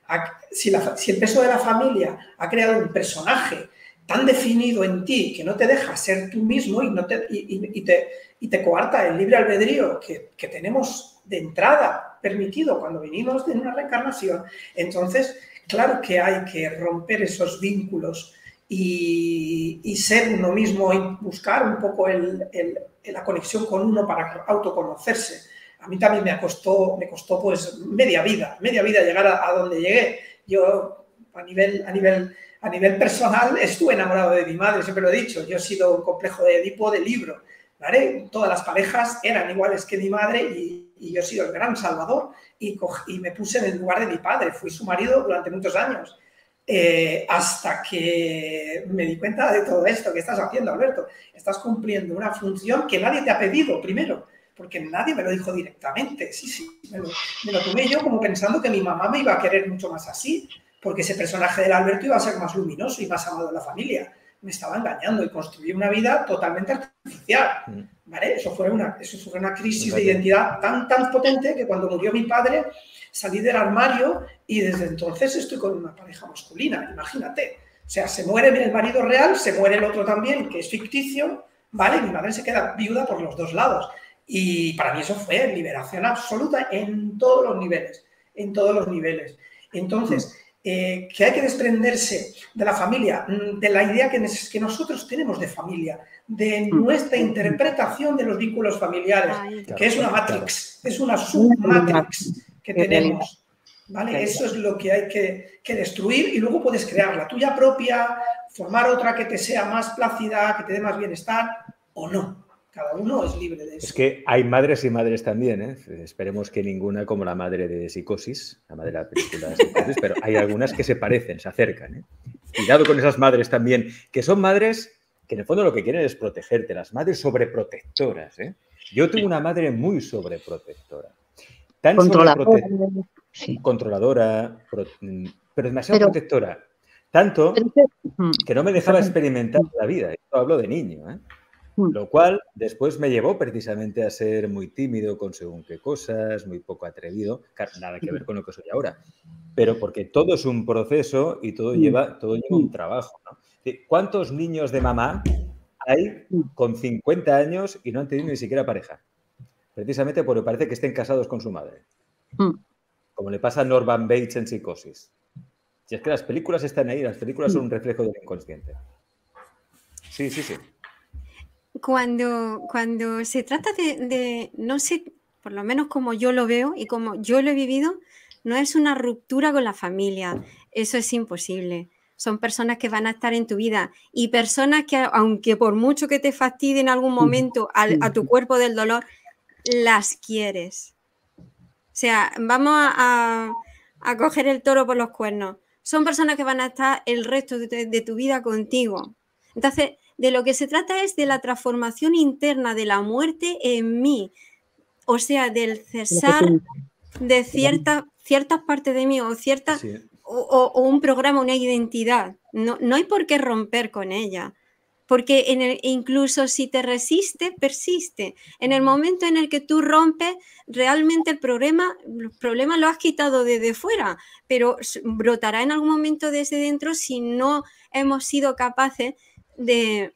si el peso de la familia ha creado un personaje tan definido en ti que no te deja ser tú mismo y te coarta el libre albedrío que tenemos de entrada permitido cuando venimos de una reencarnación, entonces claro que hay que romper esos vínculos y ser uno mismo y buscar un poco la conexión con uno para autoconocerse. A mí también me costó pues media vida llegar a donde llegué. Yo a nivel personal estuve enamorado de mi madre, siempre lo he dicho. Yo he sido un complejo de Edipo de libro, ¿vale? Todas las parejas eran iguales que mi madre y yo he sido el gran salvador y me puse en el lugar de mi padre. Fui su marido durante muchos años. Hasta que me di cuenta de todo esto que estás haciendo, Alberto. Estás cumpliendo una función que nadie te ha pedido primero, porque nadie me lo dijo directamente. Sí, me lo tomé yo como pensando que mi mamá me iba a querer mucho más así, porque ese personaje del Alberto iba a ser más luminoso y más amado en la familia. Me estaba engañando y construí una vida totalmente artificial, ¿vale? Eso fue una crisis de identidad tan potente que cuando murió mi padre salí del armario y desde entonces estoy con una pareja masculina, imagínate. O sea, se muere el marido real, se muere el otro también, que es ficticio, ¿vale? Y mi madre se queda viuda por los dos lados. Y para mí eso fue liberación absoluta en todos los niveles, Entonces, que hay que desprenderse de la familia, de la idea que nosotros tenemos de familia, de nuestra interpretación de los vínculos familiares, que es una matrix, es una submatrix que tenemos, ¿vale? Eso es lo que hay que destruir y luego puedes crear la tuya propia, formar otra que te sea más plácida, que te dé más bienestar o no. Cada uno es libre de eso. Es que hay madres y madres también, ¿eh? Esperemos que ninguna como la madre de Psicosis, la madre de la película de Psicosis, pero hay algunas que se parecen, se acercan, ¿eh? Cuidado con esas madres también, que son madres que en el fondo lo que quieren es protegerte, las madres sobreprotectoras, ¿eh? Yo tuve una madre muy sobreprotectora. Tan controladora, pero demasiado protectora. Tanto que no me dejaba experimentar la vida. Esto hablo de niño, ¿eh? Lo cual después me llevó precisamente a ser muy tímido con según qué cosas, muy poco atrevido, nada que ver con lo que soy ahora. Pero porque todo es un proceso y todo lleva un trabajo, ¿no? ¿Cuántos niños de mamá hay con 50 años y no han tenido ni siquiera pareja? Precisamente porque parece que estén casados con su madre. Como le pasa a Norman Bates en Psicosis. Si es que las películas están ahí, las películas son un reflejo del inconsciente. Sí. Cuando se trata de, no sé, por lo menos como yo lo veo y como yo lo he vivido, no es una ruptura con la familia. Eso es imposible. Son personas que van a estar en tu vida y personas que, aunque por mucho que te fastidie en algún momento a tu cuerpo del dolor, las quieres. O sea, vamos a coger el toro por los cuernos. Son personas que van a estar el resto de tu vida contigo. Entonces, de lo que se trata es de la transformación interna de la muerte en mí. O sea, del cesar de ciertas partes de mí o ciertas... Sí. O un programa, una identidad. No hay por qué romper con ella. Porque incluso si te resiste, persiste. En el momento en el que tú rompes, realmente el problema lo has quitado desde fuera, pero brotará en algún momento desde dentro si no hemos sido capaces de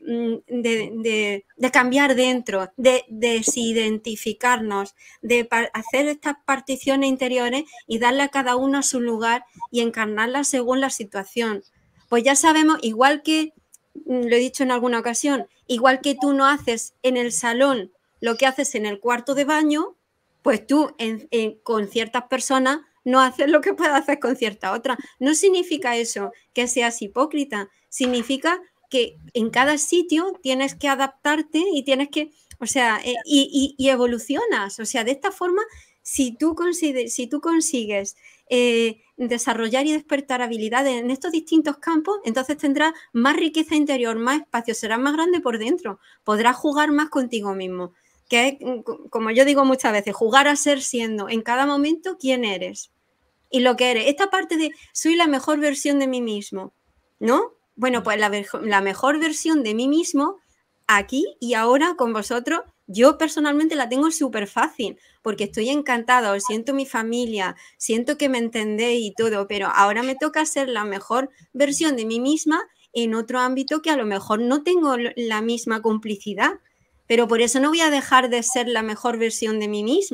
cambiar dentro, de desidentificarnos, de hacer estas particiones interiores y darle a cada uno su lugar y encarnarlas según la situación. Pues ya sabemos, igual que lo he dicho en alguna ocasión, igual que tú no haces en el salón lo que haces en el cuarto de baño, pues tú con ciertas personas no haces lo que puedes hacer con cierta otra. No significa eso que seas hipócrita, significa que en cada sitio tienes que adaptarte y tienes que, o sea, y evolucionas. O sea, de esta forma, si tú consigues desarrollar y despertar habilidades en estos distintos campos, entonces tendrás más riqueza interior, más espacio, serás más grande por dentro, podrás jugar más contigo mismo, que es, como yo digo muchas veces, jugar a ser siendo en cada momento quién eres y lo que eres. Esta parte de soy la mejor versión de mí mismo, ¿no? Bueno, pues la mejor versión de mí mismo aquí y ahora con vosotros, yo personalmente la tengo súper fácil porque estoy encantada, os siento mi familia, siento que me entendéis y todo, pero ahora me toca ser la mejor versión de mí misma en otro ámbito que a lo mejor no tengo la misma complicidad, pero por eso no voy a dejar de ser la mejor versión de mí misma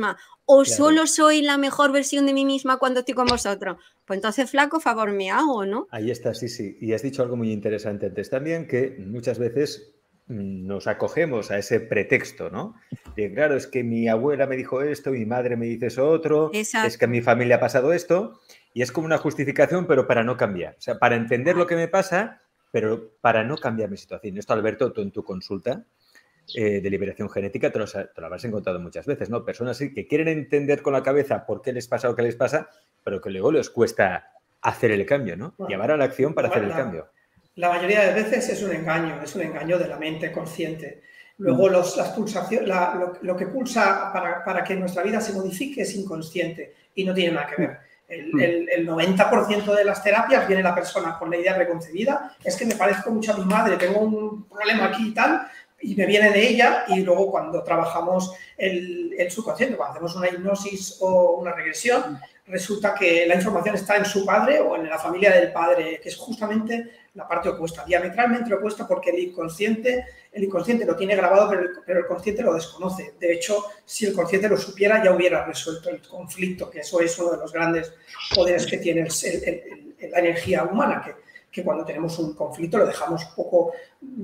¿O Claro. solo soy la mejor versión de mí misma cuando estoy con vosotros? Pues entonces, flaco favor me hago, ¿no? Ahí está, sí, sí. Y has dicho algo muy interesante antes también, que muchas veces nos acogemos a ese pretexto, ¿no? De, claro, es que mi abuela me dijo esto, mi madre me dice eso otro, es que Exacto. a mi familia ha pasado esto, y es como una justificación, pero para no cambiar. O sea, para entender lo que me pasa, pero para no cambiar mi situación. Esto, Alberto, tú en tu consulta de liberación genética te lo habrás encontrado muchas veces, ¿no? Personas que quieren entender con la cabeza por qué les pasa lo que les pasa, pero que luego les cuesta hacer el cambio, ¿no? Bueno, Llevar a la acción para hacer el cambio. La mayoría de veces es un engaño de la mente consciente. Luego las pulsaciones, lo que pulsa para que nuestra vida se modifique es inconsciente y no tiene nada que ver. El 90% de las terapias viene la persona con la idea preconcebida, es que me parezco mucho a mi madre, tengo un problema aquí y tal, y me viene de ella, y luego cuando trabajamos el subconsciente, cuando hacemos una hipnosis o una regresión, resulta que la información está en su padre o en la familia del padre, que es justamente la parte opuesta, diametralmente opuesta, porque el inconsciente lo tiene grabado, pero el consciente lo desconoce. De hecho, si el consciente lo supiera, ya hubiera resuelto el conflicto, que eso es uno de los grandes poderes que tiene la energía humana, que cuando tenemos un conflicto lo dejamos un poco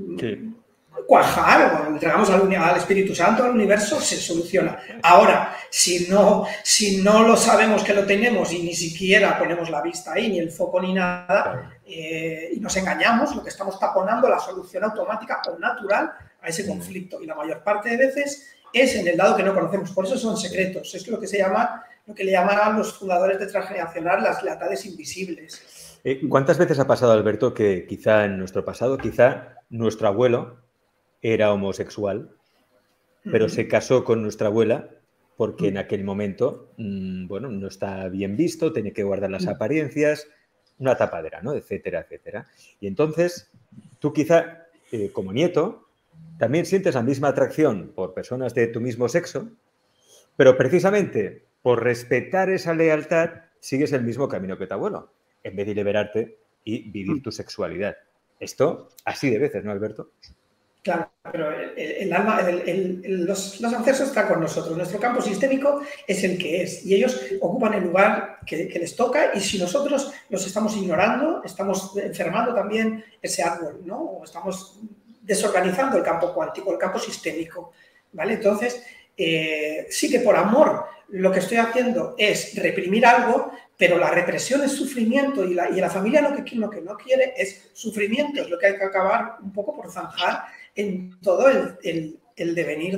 cuajar, cuando entregamos al Espíritu Santo, al universo, se soluciona. Ahora, si no lo sabemos que lo tenemos y ni siquiera ponemos la vista ahí, ni el foco ni nada, y nos engañamos, lo que estamos taponando la solución automática o natural a ese conflicto. Y la mayor parte de veces es en el lado que no conocemos. Por eso son secretos. Es lo que le llamaban los fundadores de Transgeneracional las lealtades invisibles. ¿Cuántas veces ha pasado, Alberto, que quizá en nuestro pasado, quizá nuestro abuelo era homosexual, pero se casó con nuestra abuela porque en aquel momento, bueno, no está bien visto, tenía que guardar las apariencias, una tapadera, ¿no? Etcétera, etcétera. Y entonces, tú quizá, como nieto, también sientes la misma atracción por personas de tu mismo sexo, pero precisamente por respetar esa lealtad, sigues el mismo camino que tu abuelo, en vez de liberarte y vivir tu sexualidad. Esto así de veces, ¿no, Alberto? Claro, pero el alma, los ancestros están con nosotros. Nuestro campo sistémico es el que es y ellos ocupan el lugar que les toca, y si nosotros los estamos ignorando, estamos enfermando también ese árbol, ¿no? O estamos desorganizando el campo cuántico, el campo sistémico, ¿vale? Entonces, sí que por amor lo que estoy haciendo es reprimir algo, pero la represión es sufrimiento y la familia lo que no quiere es sufrimiento, es lo que hay que acabar un poco por zanjar en todo el devenir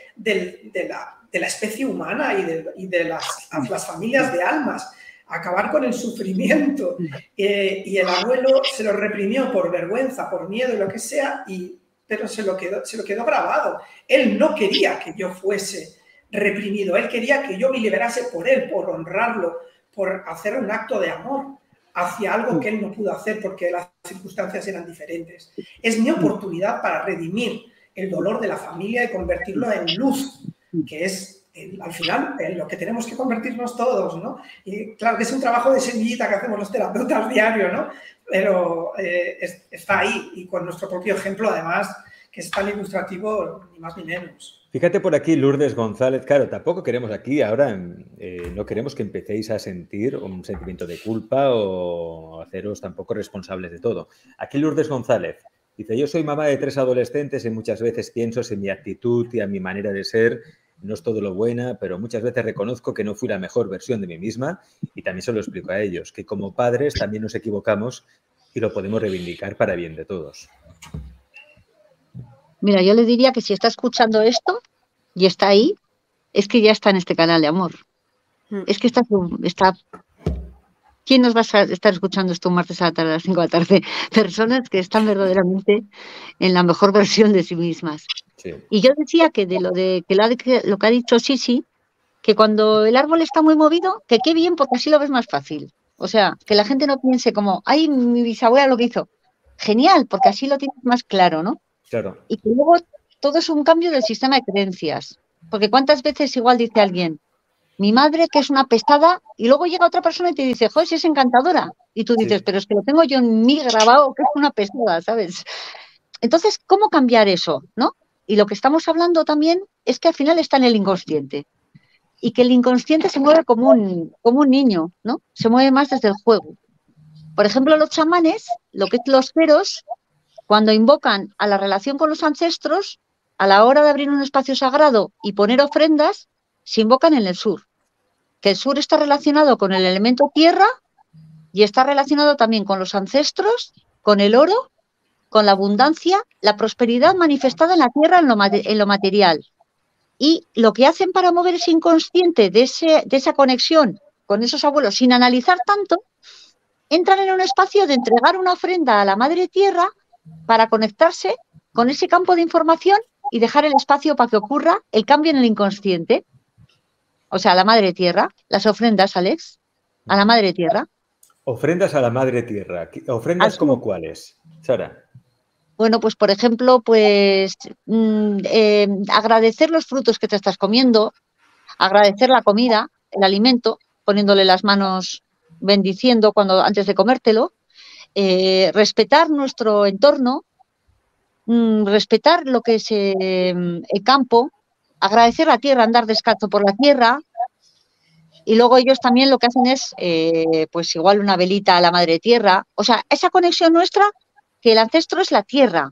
de la especie humana y de las familias de almas, acabar con el sufrimiento. Y el abuelo se lo reprimió por vergüenza, por miedo y lo que sea, pero se lo quedó grabado. Él no quería que yo fuese reprimido, él quería que yo me liberase por él, por honrarlo, por hacer un acto de amor hacia algo que él no pudo hacer porque las circunstancias eran diferentes. Es mi oportunidad para redimir el dolor de la familia y convertirlo en luz, que es al final lo que tenemos que convertirnos todos, ¿no? Y claro que es un trabajo de semillita que hacemos los terapeutas diario, ¿no? Pero está ahí, y con nuestro propio ejemplo, además, que es tan ilustrativo, ni más ni menos. Fíjate por aquí, Lourdes González. Claro, tampoco queremos aquí ahora, no queremos que empecéis a sentir un sentimiento de culpa o haceros tampoco responsables de todo. Aquí Lourdes González dice: yo soy mamá de 3 adolescentes y muchas veces pienso en mi actitud y a mi manera de ser. No es todo lo buena, pero muchas veces reconozco que no fui la mejor versión de mí misma, y también se lo explico a ellos, que como padres también nos equivocamos y lo podemos reivindicar para bien de todos. Mira, yo le diría que si está escuchando esto y está ahí, es que ya está en este canal de amor. Es que está... ¿Quién nos va a estar escuchando esto un martes a la tarde, a las 5 de la tarde? Personas que están verdaderamente en la mejor versión de sí mismas. Sí. Y yo decía que lo que ha dicho Sisi, que cuando el árbol está muy movido, que qué bien, porque así lo ves más fácil. O sea, que la gente no piense como, ay, mi bisabuela lo que hizo. Genial, porque así lo tienes más claro, ¿no? Claro. Y que luego todo es un cambio del sistema de creencias. Porque cuántas veces igual dice alguien, mi madre que es una pestada, y luego llega otra persona y te dice, joder, si es encantadora. Y tú dices, sí, pero es que lo tengo yo en mí grabado que es una pestada, ¿sabes? Entonces, ¿cómo cambiar eso, no? Y lo que estamos hablando también es que al final está en el inconsciente. y que el inconsciente se mueve como un niño, ¿no? Se mueve más desde el juego. Por ejemplo, los chamanes, lo que es los ceros, cuando invocan a la relación con los ancestros, a la hora de abrir un espacio sagrado y poner ofrendas, se invocan en el sur. Que el sur está relacionado con el elemento tierra y está relacionado también con los ancestros, con el oro, con la abundancia, la prosperidad manifestada en la tierra, en lo material. Y lo que hacen para mover ese inconsciente de esa conexión con esos abuelos sin analizar tanto, entran en un espacio de entregar una ofrenda a la madre tierra para conectarse con ese campo de información y dejar el espacio para que ocurra el cambio en el inconsciente. O sea, a la madre tierra, las ofrendas, Alex, a la madre tierra. Ofrendas a la madre tierra. ¿Ofrendas como cuáles, Sara? Bueno, pues por ejemplo, pues agradecer los frutos que te estás comiendo, agradecer la comida, el alimento, poniéndole las manos, bendiciendo antes de comértelo, respetar nuestro entorno, respetar lo que es el campo, agradecer la tierra, andar descalzo por la tierra. Y luego ellos también lo que hacen es, pues igual una velita a la madre tierra. O sea, esa conexión nuestra, que el ancestro es la tierra.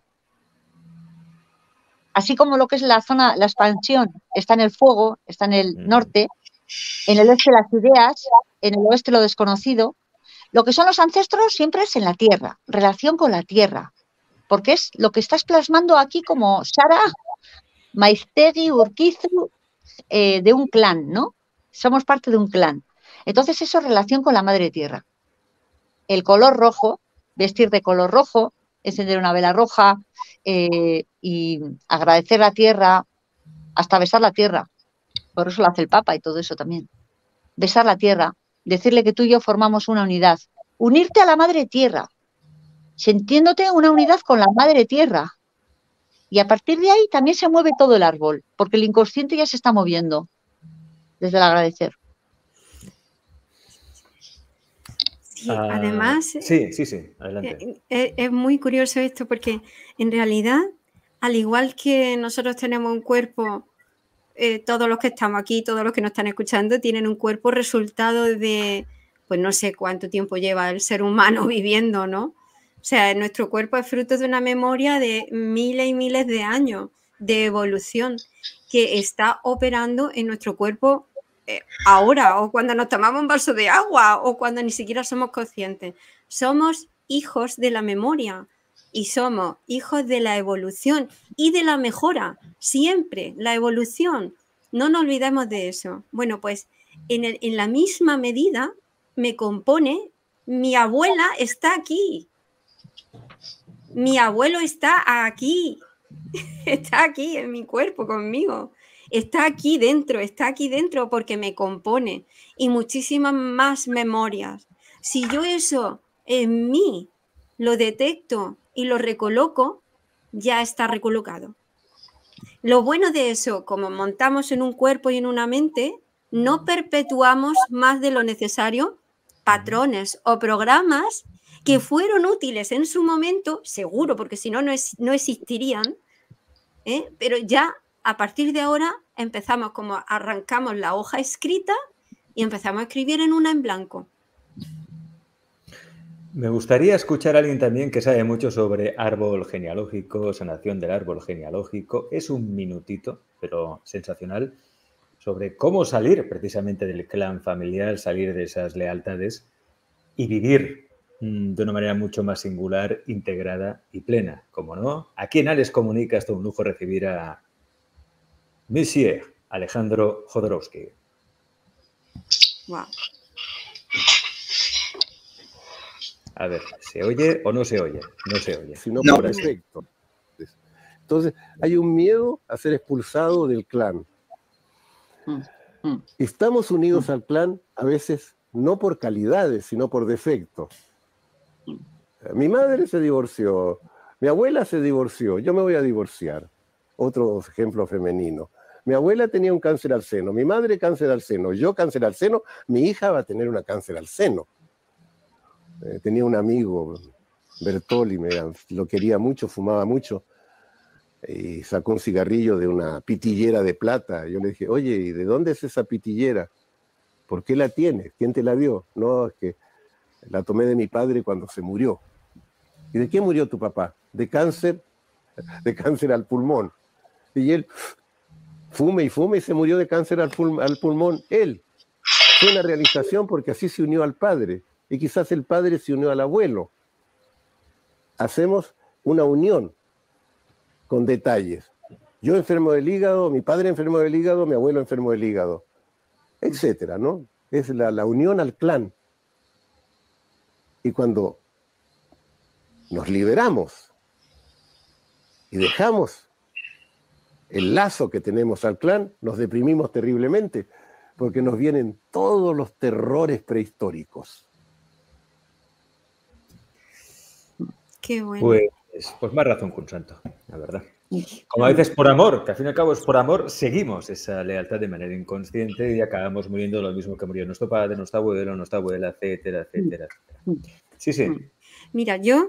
Así como lo que es la zona, la expansión, está en el fuego, está en el norte, en el este las ideas, en el oeste lo desconocido. Lo que son los ancestros siempre es en la tierra, relación con la tierra. Porque es lo que estás plasmando aquí como Sara Maiztegui Urquizu de un clan, ¿no? Somos parte de un clan. Entonces eso es relación con la madre tierra. El color rojo, vestir de color rojo, encender una vela roja y agradecer la tierra, hasta besar la tierra. Por eso lo hace el Papa y todo eso también. Besar la tierra, decirle que tú y yo formamos una unidad. Unirte a la madre tierra, sintiéndote una unidad con la madre tierra. Y a partir de ahí también se mueve todo el árbol, porque el inconsciente ya se está moviendo desde el agradecer. Sí, además, sí, adelante. Es muy curioso esto porque en realidad, al igual que nosotros tenemos un cuerpo, todos los que estamos aquí, todos los que nos están escuchando, tienen un cuerpo resultado de, pues no sé cuánto tiempo lleva el ser humano viviendo, ¿no? O sea, nuestro cuerpo es fruto de una memoria de miles y miles de años de evolución que está operando en nuestro cuerpo ahora, o cuando nos tomamos un vaso de agua, o cuando ni siquiera somos conscientes. Somos hijos de la memoria y somos hijos de la evolución y de la mejora. Siempre la evolución. No nos olvidemos de eso. Bueno, pues en la misma medida me compone, mi abuela está aquí. Mi abuelo está aquí. Está aquí en mi cuerpo conmigo. Está aquí dentro porque me compone y muchísimas más memorias. Si yo eso en mí lo detecto y lo recoloco, ya está recolocado. Lo bueno de eso, como montamos en un cuerpo y en una mente, no perpetuamos más de lo necesario patrones o programas que fueron útiles en su momento, seguro, porque si no, no existirían, pero ya a partir de ahora empezamos como arrancamos la hoja escrita y empezamos a escribir en una en blanco. Me gustaría escuchar a alguien también que sabe mucho sobre árbol genealógico, sanación del árbol genealógico. Es un minutito, pero sensacional, sobre cómo salir precisamente del clan familiar, salir de esas lealtades y vivir de una manera mucho más singular, integrada y plena. Como no, aquí en Alex Comunica es todo un lujo recibir a Monsieur Alejandro Jodorowsky. Wow. A ver, ¿se oye o no se oye? No se oye. Sino por defecto. Entonces, hay un miedo a ser expulsado del clan. Estamos unidos al clan a veces no por calidades, sino por defecto. Mi madre se divorció, mi abuela se divorció, yo me voy a divorciar. Otro ejemplo femenino. Mi abuela tenía un cáncer al seno, mi madre cáncer al seno, yo cáncer al seno, mi hija va a tener una cáncer al seno. Tenía un amigo, Bertoli, lo quería mucho, fumaba mucho. y sacó un cigarrillo de una pitillera de plata. Yo le dije, oye, ¿y de dónde es esa pitillera? ¿Por qué la tienes? ¿Quién te la dio? No, es que la tomé de mi padre cuando se murió. ¿Y de qué murió tu papá? De cáncer al pulmón. Y él fume y se murió de cáncer al pulmón. Él. Fue una realización porque así se unió al padre. Y quizás el padre se unió al abuelo. Hacemos una unión con detalles. Yo enfermo del hígado, mi padre enfermo del hígado, mi abuelo enfermo del hígado, etcétera, ¿no? Es la unión al clan. Y cuando nos liberamos y dejamos el lazo que tenemos al clan, nos deprimimos terriblemente, porque nos vienen todos los terrores prehistóricos. Qué bueno. Pues más razón que un santo, la verdad. Como dices, por amor, que al fin y al cabo es por amor, seguimos esa lealtad de manera inconsciente y acabamos muriendo lo mismo que murió nuestro padre, nuestro abuelo, nuestra abuela, etcétera, etcétera, etcétera. Sí, sí. Mira, yo,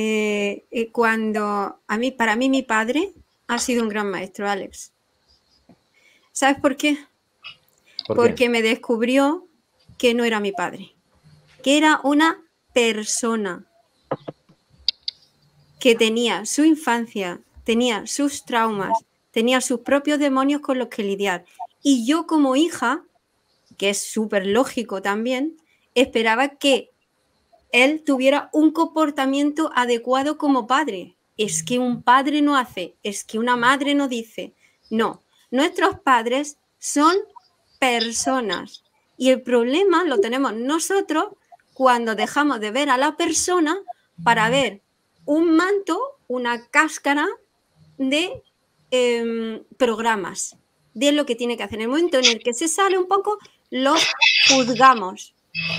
para mí mi padre ha sido un gran maestro, Alex. ¿Sabes por qué? Porque me descubrió que no era mi padre, que era una persona que tenía su infancia, tenía sus traumas, tenía sus propios demonios con los que lidiar. Y yo como hija, que es súper lógico también, esperaba que él tuviera un comportamiento adecuado como padre. Es que un padre no hace, es que una madre no dice. No, nuestros padres son personas. Y el problema lo tenemos nosotros cuando dejamos de ver a la persona para ver un manto, una cáscara de programas, de lo que tiene que hacer. En el momento en el que se sale un poco, los juzgamos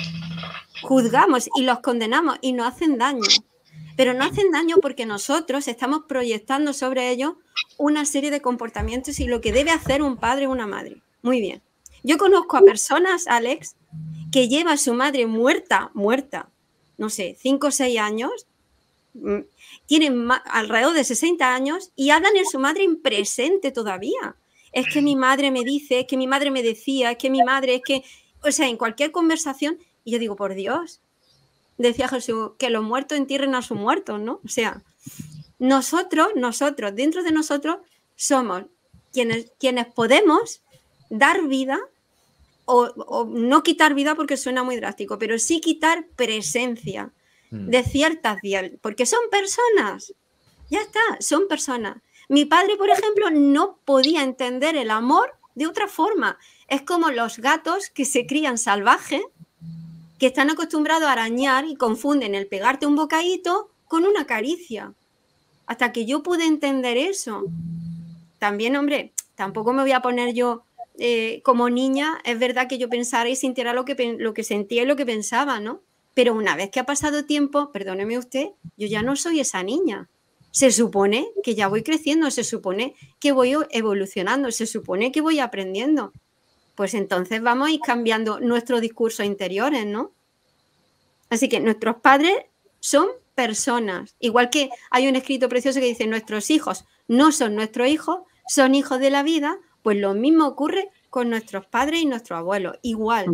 y los condenamos y nos hacen daño. Pero no hacen daño porque nosotros estamos proyectando sobre ellos una serie de comportamientos y lo que debe hacer un padre o una madre. Muy bien. Yo conozco a personas, Alex, que lleva a su madre muerta, no sé, 5 o 6 años, tienen alrededor de 60 años y hablan en su madre en presente todavía. Es que mi madre me dice, es que mi madre me decía, es que mi madre, es que... O sea, en cualquier conversación, y yo digo, por Dios, decía Jesús, que los muertos entierren a sus muertos, ¿no? O sea, nosotros, dentro de nosotros, somos quienes podemos dar vida o no quitar vida porque suena muy drástico, pero sí quitar presencia de ciertas vías, porque son personas, ya está, son personas. Mi padre, por ejemplo, no podía entender el amor de otra forma. Es como los gatos que se crían salvajes, que están acostumbrados a arañar y confunden el pegarte un bocadito con una caricia. Hasta que yo pude entender eso. También, hombre, tampoco me voy a poner yo como niña, es verdad que yo pensara y sintiera lo que sentía y lo que pensaba, ¿no? Pero una vez que ha pasado tiempo, perdóneme usted, yo ya no soy esa niña. Se supone que ya voy creciendo, se supone que voy evolucionando, se supone que voy aprendiendo. Pues entonces vamos a ir cambiando nuestros discursos interiores, ¿no? Así que nuestros padres son personas. Igual que hay un escrito precioso que dice nuestros hijos no son nuestros hijos, son hijos de la vida, pues lo mismo ocurre con nuestros padres y nuestros abuelos. Igual.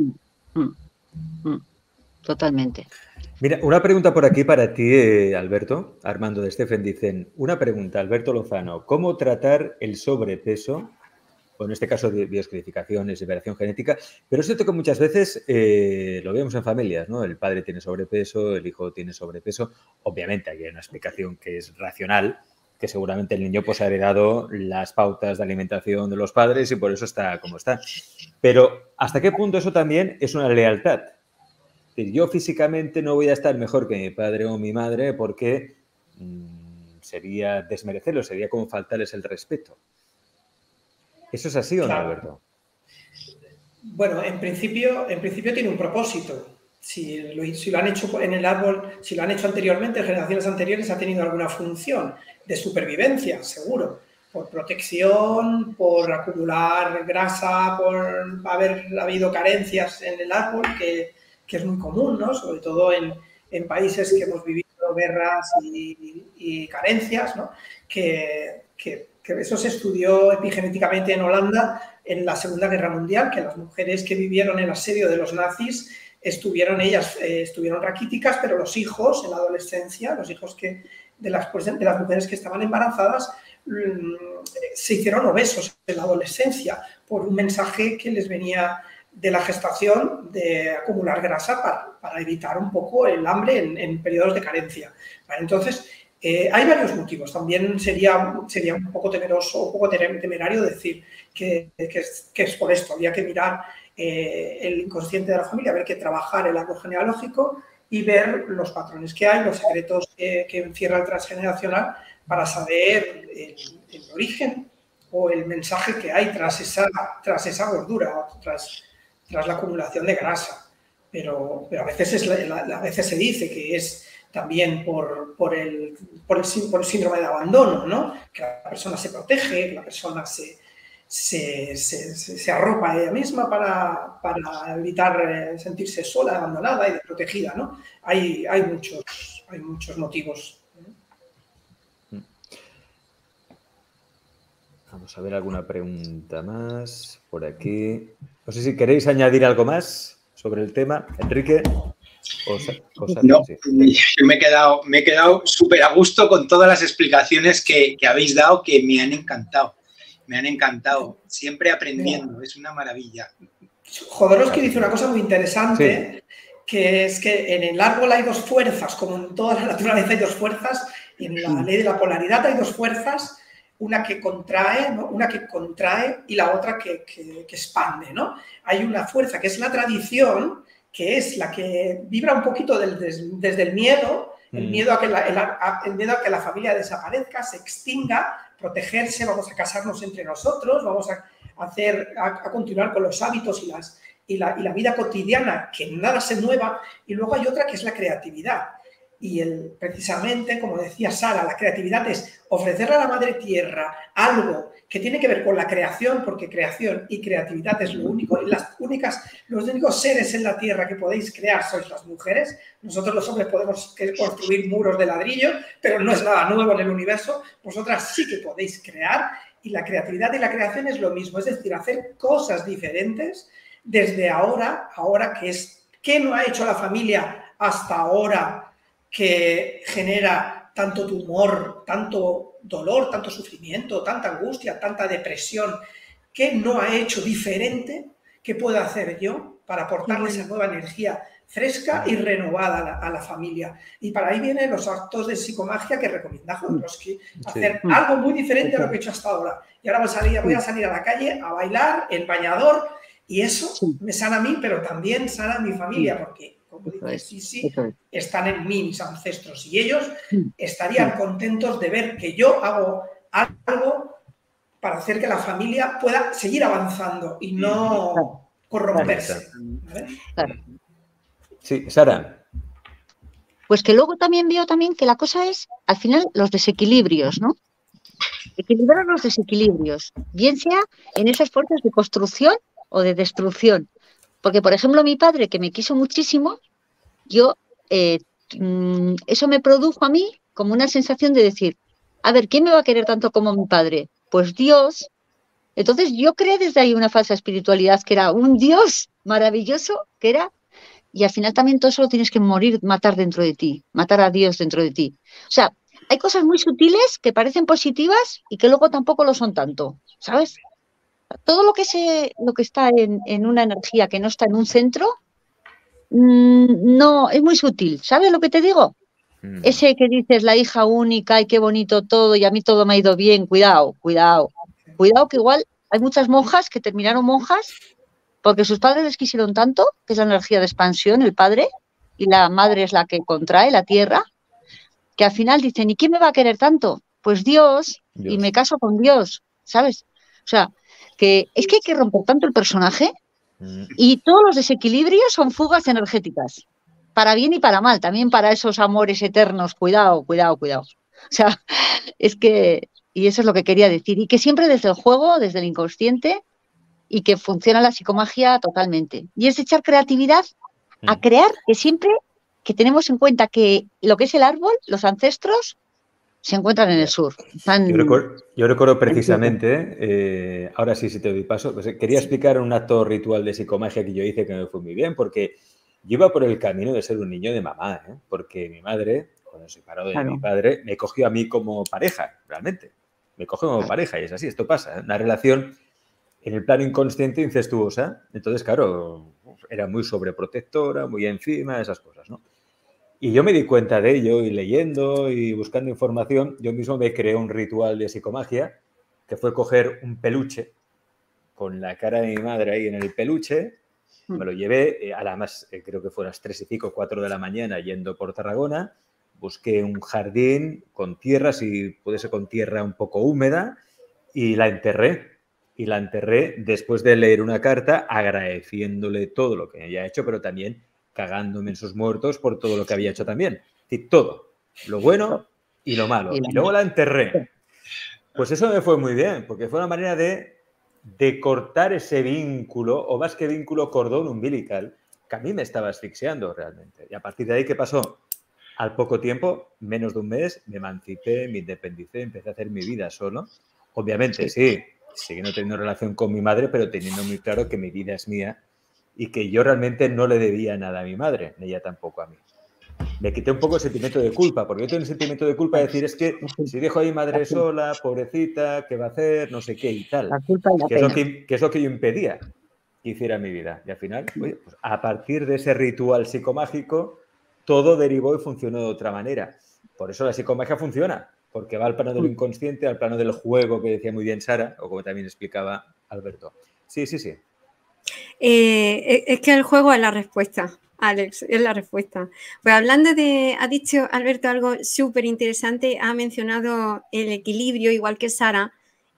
Totalmente. Mira, una pregunta por aquí para ti, Alberto. Armando de Steffen dicen, una pregunta, Alberto Lozano, ¿cómo tratar el sobrepeso? O en este caso de bioscodificación, es liberación genética, pero es cierto que muchas veces lo vemos en familias, ¿no? El padre tiene sobrepeso, el hijo tiene sobrepeso. Obviamente aquí hay una explicación que es racional, que seguramente el niño pues ha heredado las pautas de alimentación de los padres y por eso está como está. Pero ¿hasta qué punto eso también es una lealtad? Es decir, yo físicamente no voy a estar mejor que mi padre o mi madre porque sería desmerecerlo, sería como faltarles el respeto. ¿Eso es así o no, Alberto? Bueno, en principio tiene un propósito. Si lo han hecho en el árbol, si lo han hecho anteriormente, en generaciones anteriores, ha tenido alguna función de supervivencia, seguro. Por protección, por acumular grasa, por haber habido carencias en el árbol, que es muy común, ¿no? Sobre todo en países que hemos vivido guerras y carencias, ¿no? Que que eso se estudió epigenéticamente en Holanda en la Segunda Guerra Mundial, que las mujeres que vivieron el asedio de los nazis estuvieron raquíticas, pero los hijos en la adolescencia, los hijos de las mujeres que estaban embarazadas, se hicieron obesos en la adolescencia por un mensaje que les venía de la gestación de acumular grasa para evitar un poco el hambre en periodos de carencia. ¿Vale? Entonces, hay varios motivos. También sería un poco temeroso, un poco temerario decir que es por esto. Habría que mirar el inconsciente de la familia, ver que trabajar el árbol genealógico y ver los patrones que hay, los secretos que encierra el transgeneracional para saber el origen o el mensaje que hay tras esa gordura, tras la acumulación de grasa. Pero a veces a veces se dice que es también por el síndrome de abandono, ¿no? Que la persona se protege, que la persona se arropa a ella misma para evitar sentirse sola, abandonada y desprotegida, ¿no? Hay muchos motivos. Vamos a ver alguna pregunta más por aquí. No sé si queréis añadir algo más sobre el tema, Enrique. No, yo me he quedado súper a gusto con todas las explicaciones que habéis dado, que me han encantado. Me han encantado. Siempre aprendiendo. Es una maravilla. Jodorowsky dice una cosa muy interesante, que es que en el árbol hay dos fuerzas, como en toda la naturaleza hay dos fuerzas, en la ley de la polaridad hay dos fuerzas, una que contrae, ¿no? Una que contrae y la otra que expande, ¿no? Hay una fuerza que es la tradición, que es la que vibra un poquito desde el miedo, el miedo a que la familia desaparezca, se extinga, protegerse, vamos a casarnos entre nosotros, vamos a continuar con los hábitos y la vida cotidiana, que nada se mueva. Y luego hay otra que es la creatividad. Y precisamente, como decía Sara, la creatividad es ofrecerle a la Madre Tierra algo que tiene que ver con la creación, porque creación y creatividad es lo único. Los únicos seres en la Tierra que podéis crear sois las mujeres. Nosotros los hombres podemos construir muros de ladrillo, pero no es nada nuevo en el universo. Vosotras sí que podéis crear, y la creatividad y la creación es lo mismo. Es decir, hacer cosas diferentes desde ahora ¿qué no ha hecho la familia hasta ahora que genera tanto tumor, tanto dolor, tanto sufrimiento, tanta angustia, tanta depresión? ¿Qué no ha hecho diferente que pueda hacer yo para aportarle esa nueva energía fresca y renovada a la familia? Y para ahí vienen los actos de psicomagia que recomienda Jodorowsky, hacer algo muy diferente a lo que he hecho hasta ahora. Y ahora voy a salir a la calle a bailar en bañador, y eso me sana a mí, pero también sana a mi familia, porque, como dice Sisi, están en mí mis ancestros, y ellos estarían contentos de ver que yo hago algo para hacer que la familia pueda seguir avanzando y no corromperse. ¿Vale? Claro. Sí, Sara. Pues que luego también veo que la cosa es, al final, los desequilibrios, ¿no? Equilibrar los desequilibrios, bien sea en esas fuerzas de construcción o de destrucción. Porque, por ejemplo, mi padre, que me quiso muchísimo, eso me produjo a mí como una sensación de decir, a ver, ¿quién me va a querer tanto como mi padre? Pues Dios. Entonces yo creé desde ahí una falsa espiritualidad, que era un Dios maravilloso, y al final también todo eso lo tienes que matar dentro de ti, matar a Dios dentro de ti. O sea, hay cosas muy sutiles que parecen positivas y que luego tampoco lo son tanto, ¿sabes? Todo lo que está en una energía que no está en un centro, no, es muy sutil. ¿Sabes lo que te digo? Ese que dices, la hija única y qué bonito todo y a mí todo me ha ido bien, cuidado, que igual hay muchas monjas que terminaron monjas porque sus padres les quisieron tanto, que es la energía de expansión, el padre, y la madre es la que contrae la tierra, que al final dicen, ¿y quién me va a querer tanto? Pues Dios. Y me caso con Dios, ¿sabes? O sea, que es que hay que romper tanto el personaje, y todos los desequilibrios son fugas energéticas, para bien y para mal, también para esos amores eternos, cuidado. O sea, es que, y eso es lo que quería decir, y que siempre desde el juego, desde el inconsciente, y que funciona la psicomagia totalmente. Y es echar creatividad a crear, que siempre que tenemos en cuenta que lo que es el árbol, los ancestros, se encuentran en el sur. Yo recuerdo precisamente, ahora sí, si te doy paso, pues quería explicar un acto ritual de psicomagia que yo hice que me fue muy bien, porque yo iba por el camino de ser un niño de mamá, porque mi madre, cuando se separó de mi padre, me cogió a mí como pareja, realmente. Me cogió como pareja y es así, esto pasa. Una relación en el plano inconsciente incestuosa. Entonces, claro, era muy sobreprotectora, muy encima, esas cosas, ¿no? Y yo me di cuenta de ello y leyendo y buscando información, yo mismo me creé un ritual de psicomagia que fue coger un peluche con la cara de mi madre ahí en el peluche, me lo llevé, además creo que fue a las 3 y pico, 4 de la mañana yendo por Tarragona, busqué un jardín con tierra, si puede ser con tierra un poco húmeda, y la enterré. Y la enterré después de leer una carta agradeciéndole todo lo que había hecho, pero también cagándome en sus muertos por todo lo que había hecho también. Es decir, todo, lo bueno y lo malo. Y luego la enterré. Pues eso me fue muy bien, porque fue una manera de cortar ese vínculo, o más que vínculo, cordón umbilical, que a mí me estaba asfixiando realmente. Y a partir de ahí, ¿qué pasó? Al poco tiempo, menos de un mes, me emancipé, me independicé, empecé a hacer mi vida solo. Obviamente, sí, siguiendo teniendo relación con mi madre, pero teniendo muy claro que mi vida es mía y que yo realmente no le debía nada a mi madre, ni ella tampoco a mí. Me quité un poco el sentimiento de culpa, porque yo tengo el sentimiento de culpa de decir, es que si dejo a mi madre sola, pobrecita, ¿qué va a hacer? No sé qué y tal. La culpa y la pena. Que es lo que yo impedía que hiciera mi vida. Y al final, oye, pues a partir de ese ritual psicomágico, todo derivó y funcionó de otra manera. Por eso la psicomagia funciona, porque va al plano del inconsciente, al plano del juego, que decía muy bien Sara, o como también explicaba Alberto. Sí. Es que el juego es la respuesta, Alex, es la respuesta. Pues hablando de, ha dicho Alberto algo súper interesante, ha mencionado el equilibrio, igual que Sara,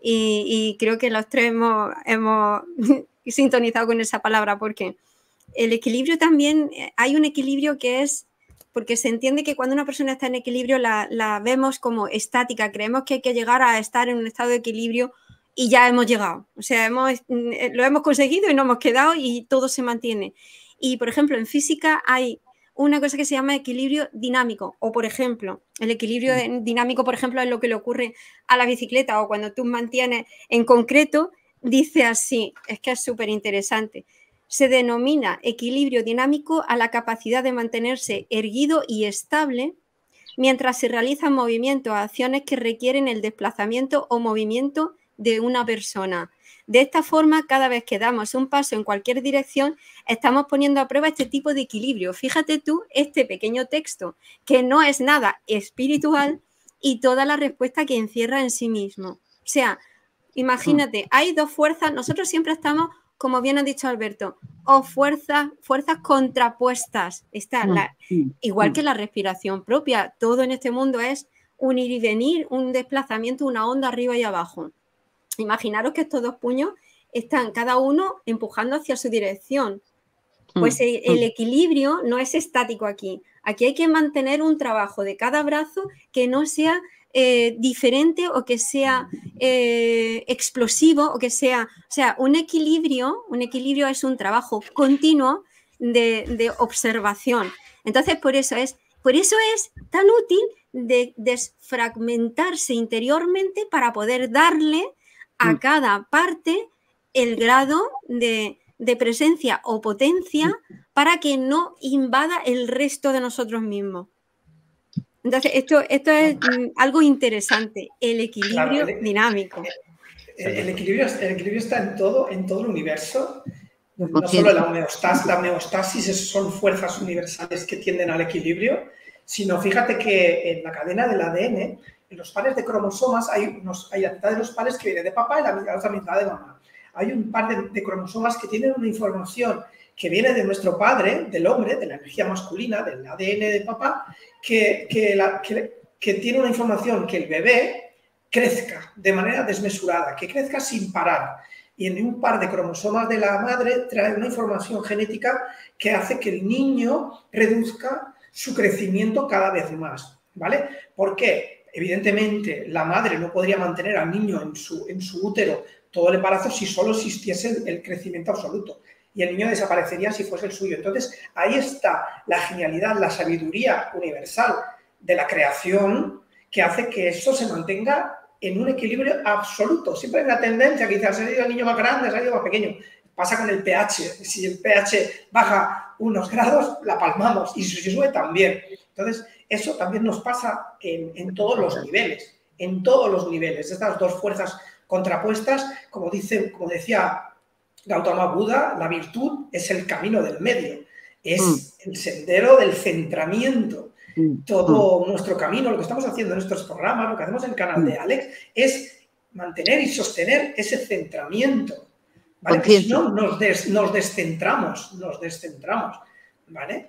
y creo que los tres hemos sintonizado con esa palabra, porque el equilibrio también, hay un equilibrio que es, porque se entiende que cuando una persona está en equilibrio la vemos como estática, creemos que hay que llegar a estar en un estado de equilibrio y ya hemos llegado, o sea, lo hemos conseguido y nos hemos quedado y todo se mantiene. Y, por ejemplo, en física hay una cosa que se llama equilibrio dinámico, o, por ejemplo, el equilibrio dinámico, por ejemplo, es lo que le ocurre a la bicicleta, o cuando tú mantienes en concreto, dice así, es que es súper interesante. Se denomina equilibrio dinámico a la capacidad de mantenerse erguido y estable mientras se realizan movimientos o acciones que requieren el desplazamiento o movimiento de una persona. De esta forma, cada vez que damos un paso en cualquier dirección, estamos poniendo a prueba este tipo de equilibrio. Fíjate tú este pequeño texto, que no es nada espiritual, y toda la respuesta que encierra en sí mismo. O sea, imagínate, hay dos fuerzas, nosotros siempre estamos, como bien ha dicho Alberto, o fuerzas contrapuestas. Igual que la respiración propia, todo en este mundo es un ir y venir, un desplazamiento, una onda arriba y abajo. Imaginaros que estos dos puños están cada uno empujando hacia su dirección. Pues el equilibrio no es estático aquí. Aquí hay que mantener un trabajo de cada brazo que no sea diferente o que sea explosivo o que sea... O sea, un equilibrio es un trabajo continuo de observación. Entonces, por eso es tan útil de desfragmentarse interiormente para poder darle a cada parte el grado de presencia o potencia para que no invada el resto de nosotros mismos. Entonces, esto es algo interesante, el equilibrio dinámico. El equilibrio está en todo el universo. No solo la homeostasis son fuerzas universales que tienden al equilibrio, sino fíjate que en la cadena del ADN, en los pares de cromosomas, hay la mitad de los pares que viene de papá y la otra mitad de mamá. Hay un par de cromosomas que tienen una información que viene de nuestro padre, del hombre, de la energía masculina, del ADN de papá, que tiene una información que el bebé crezca de manera desmesurada, que crezca sin parar. Y en un par de cromosomas de la madre trae una información genética que hace que el niño reduzca su crecimiento cada vez más, ¿vale? ¿Por qué? Evidentemente, la madre no podría mantener al niño en su útero todo el embarazo si solo existiese el crecimiento absoluto. Y el niño desaparecería si fuese el suyo. Entonces, ahí está la genialidad, la sabiduría universal de la creación que hace que eso se mantenga en un equilibrio absoluto. Siempre hay una tendencia que dice, ha salido el niño más grande, ha salido más pequeño. Pasa con el pH. Si el pH baja unos grados, la palmamos, y si sube también. Entonces, eso también nos pasa en todos los niveles. En todos los niveles. Estas dos fuerzas contrapuestas, como decía Gautama Buda, la virtud es el camino del medio. Es el sendero del centramiento. Todo nuestro camino, lo que estamos haciendo en estos programas, lo que hacemos en el canal de Alex, es mantener y sostener ese centramiento, ¿vale? Que si no, nos descentramos, ¿vale?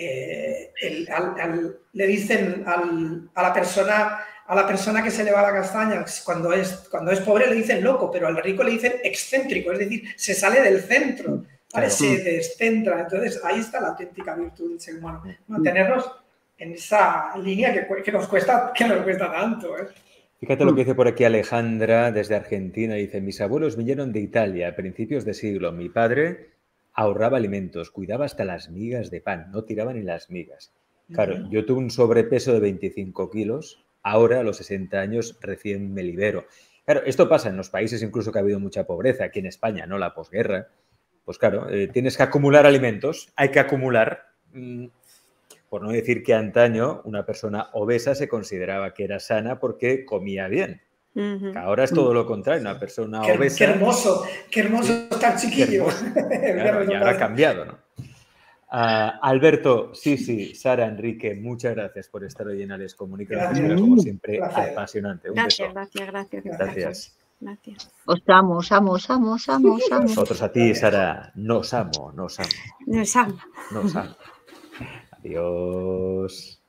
Le dicen a la persona que se le va la castaña, cuando es pobre le dicen loco, pero al rico le dicen excéntrico, es decir, se sale del centro, ¿vale? Claro. Se descentra. Entonces, ahí está la auténtica virtud del ser humano, mantenernos en esa línea que nos cuesta tanto, ¿eh? Fíjate lo que dice por aquí Alejandra desde Argentina. Dice, mis abuelos vinieron de Italia a principios de siglo. Mi padre ahorraba alimentos, cuidaba hasta las migas de pan, no tiraba ni las migas. Claro, yo tuve un sobrepeso de 25 kilos, ahora a los 60 años recién me libero. Claro, esto pasa en los países incluso que ha habido mucha pobreza, aquí en España, ¿no? La posguerra. Pues claro, tienes que acumular alimentos, hay que acumular. Por no decir que antaño una persona obesa se consideraba que era sana porque comía bien. Ahora es todo lo contrario, una persona obesa... Qué hermoso estar chiquillo. Claro, y ahora ha cambiado, ¿no? Alberto, sí, Sara, Enrique, muchas gracias por estar hoy en Alex Comunica. Como siempre, apasionante. Un beso. Gracias. Os amo. Nosotros a ti, Sara, nos amo. Nos amo. Adiós.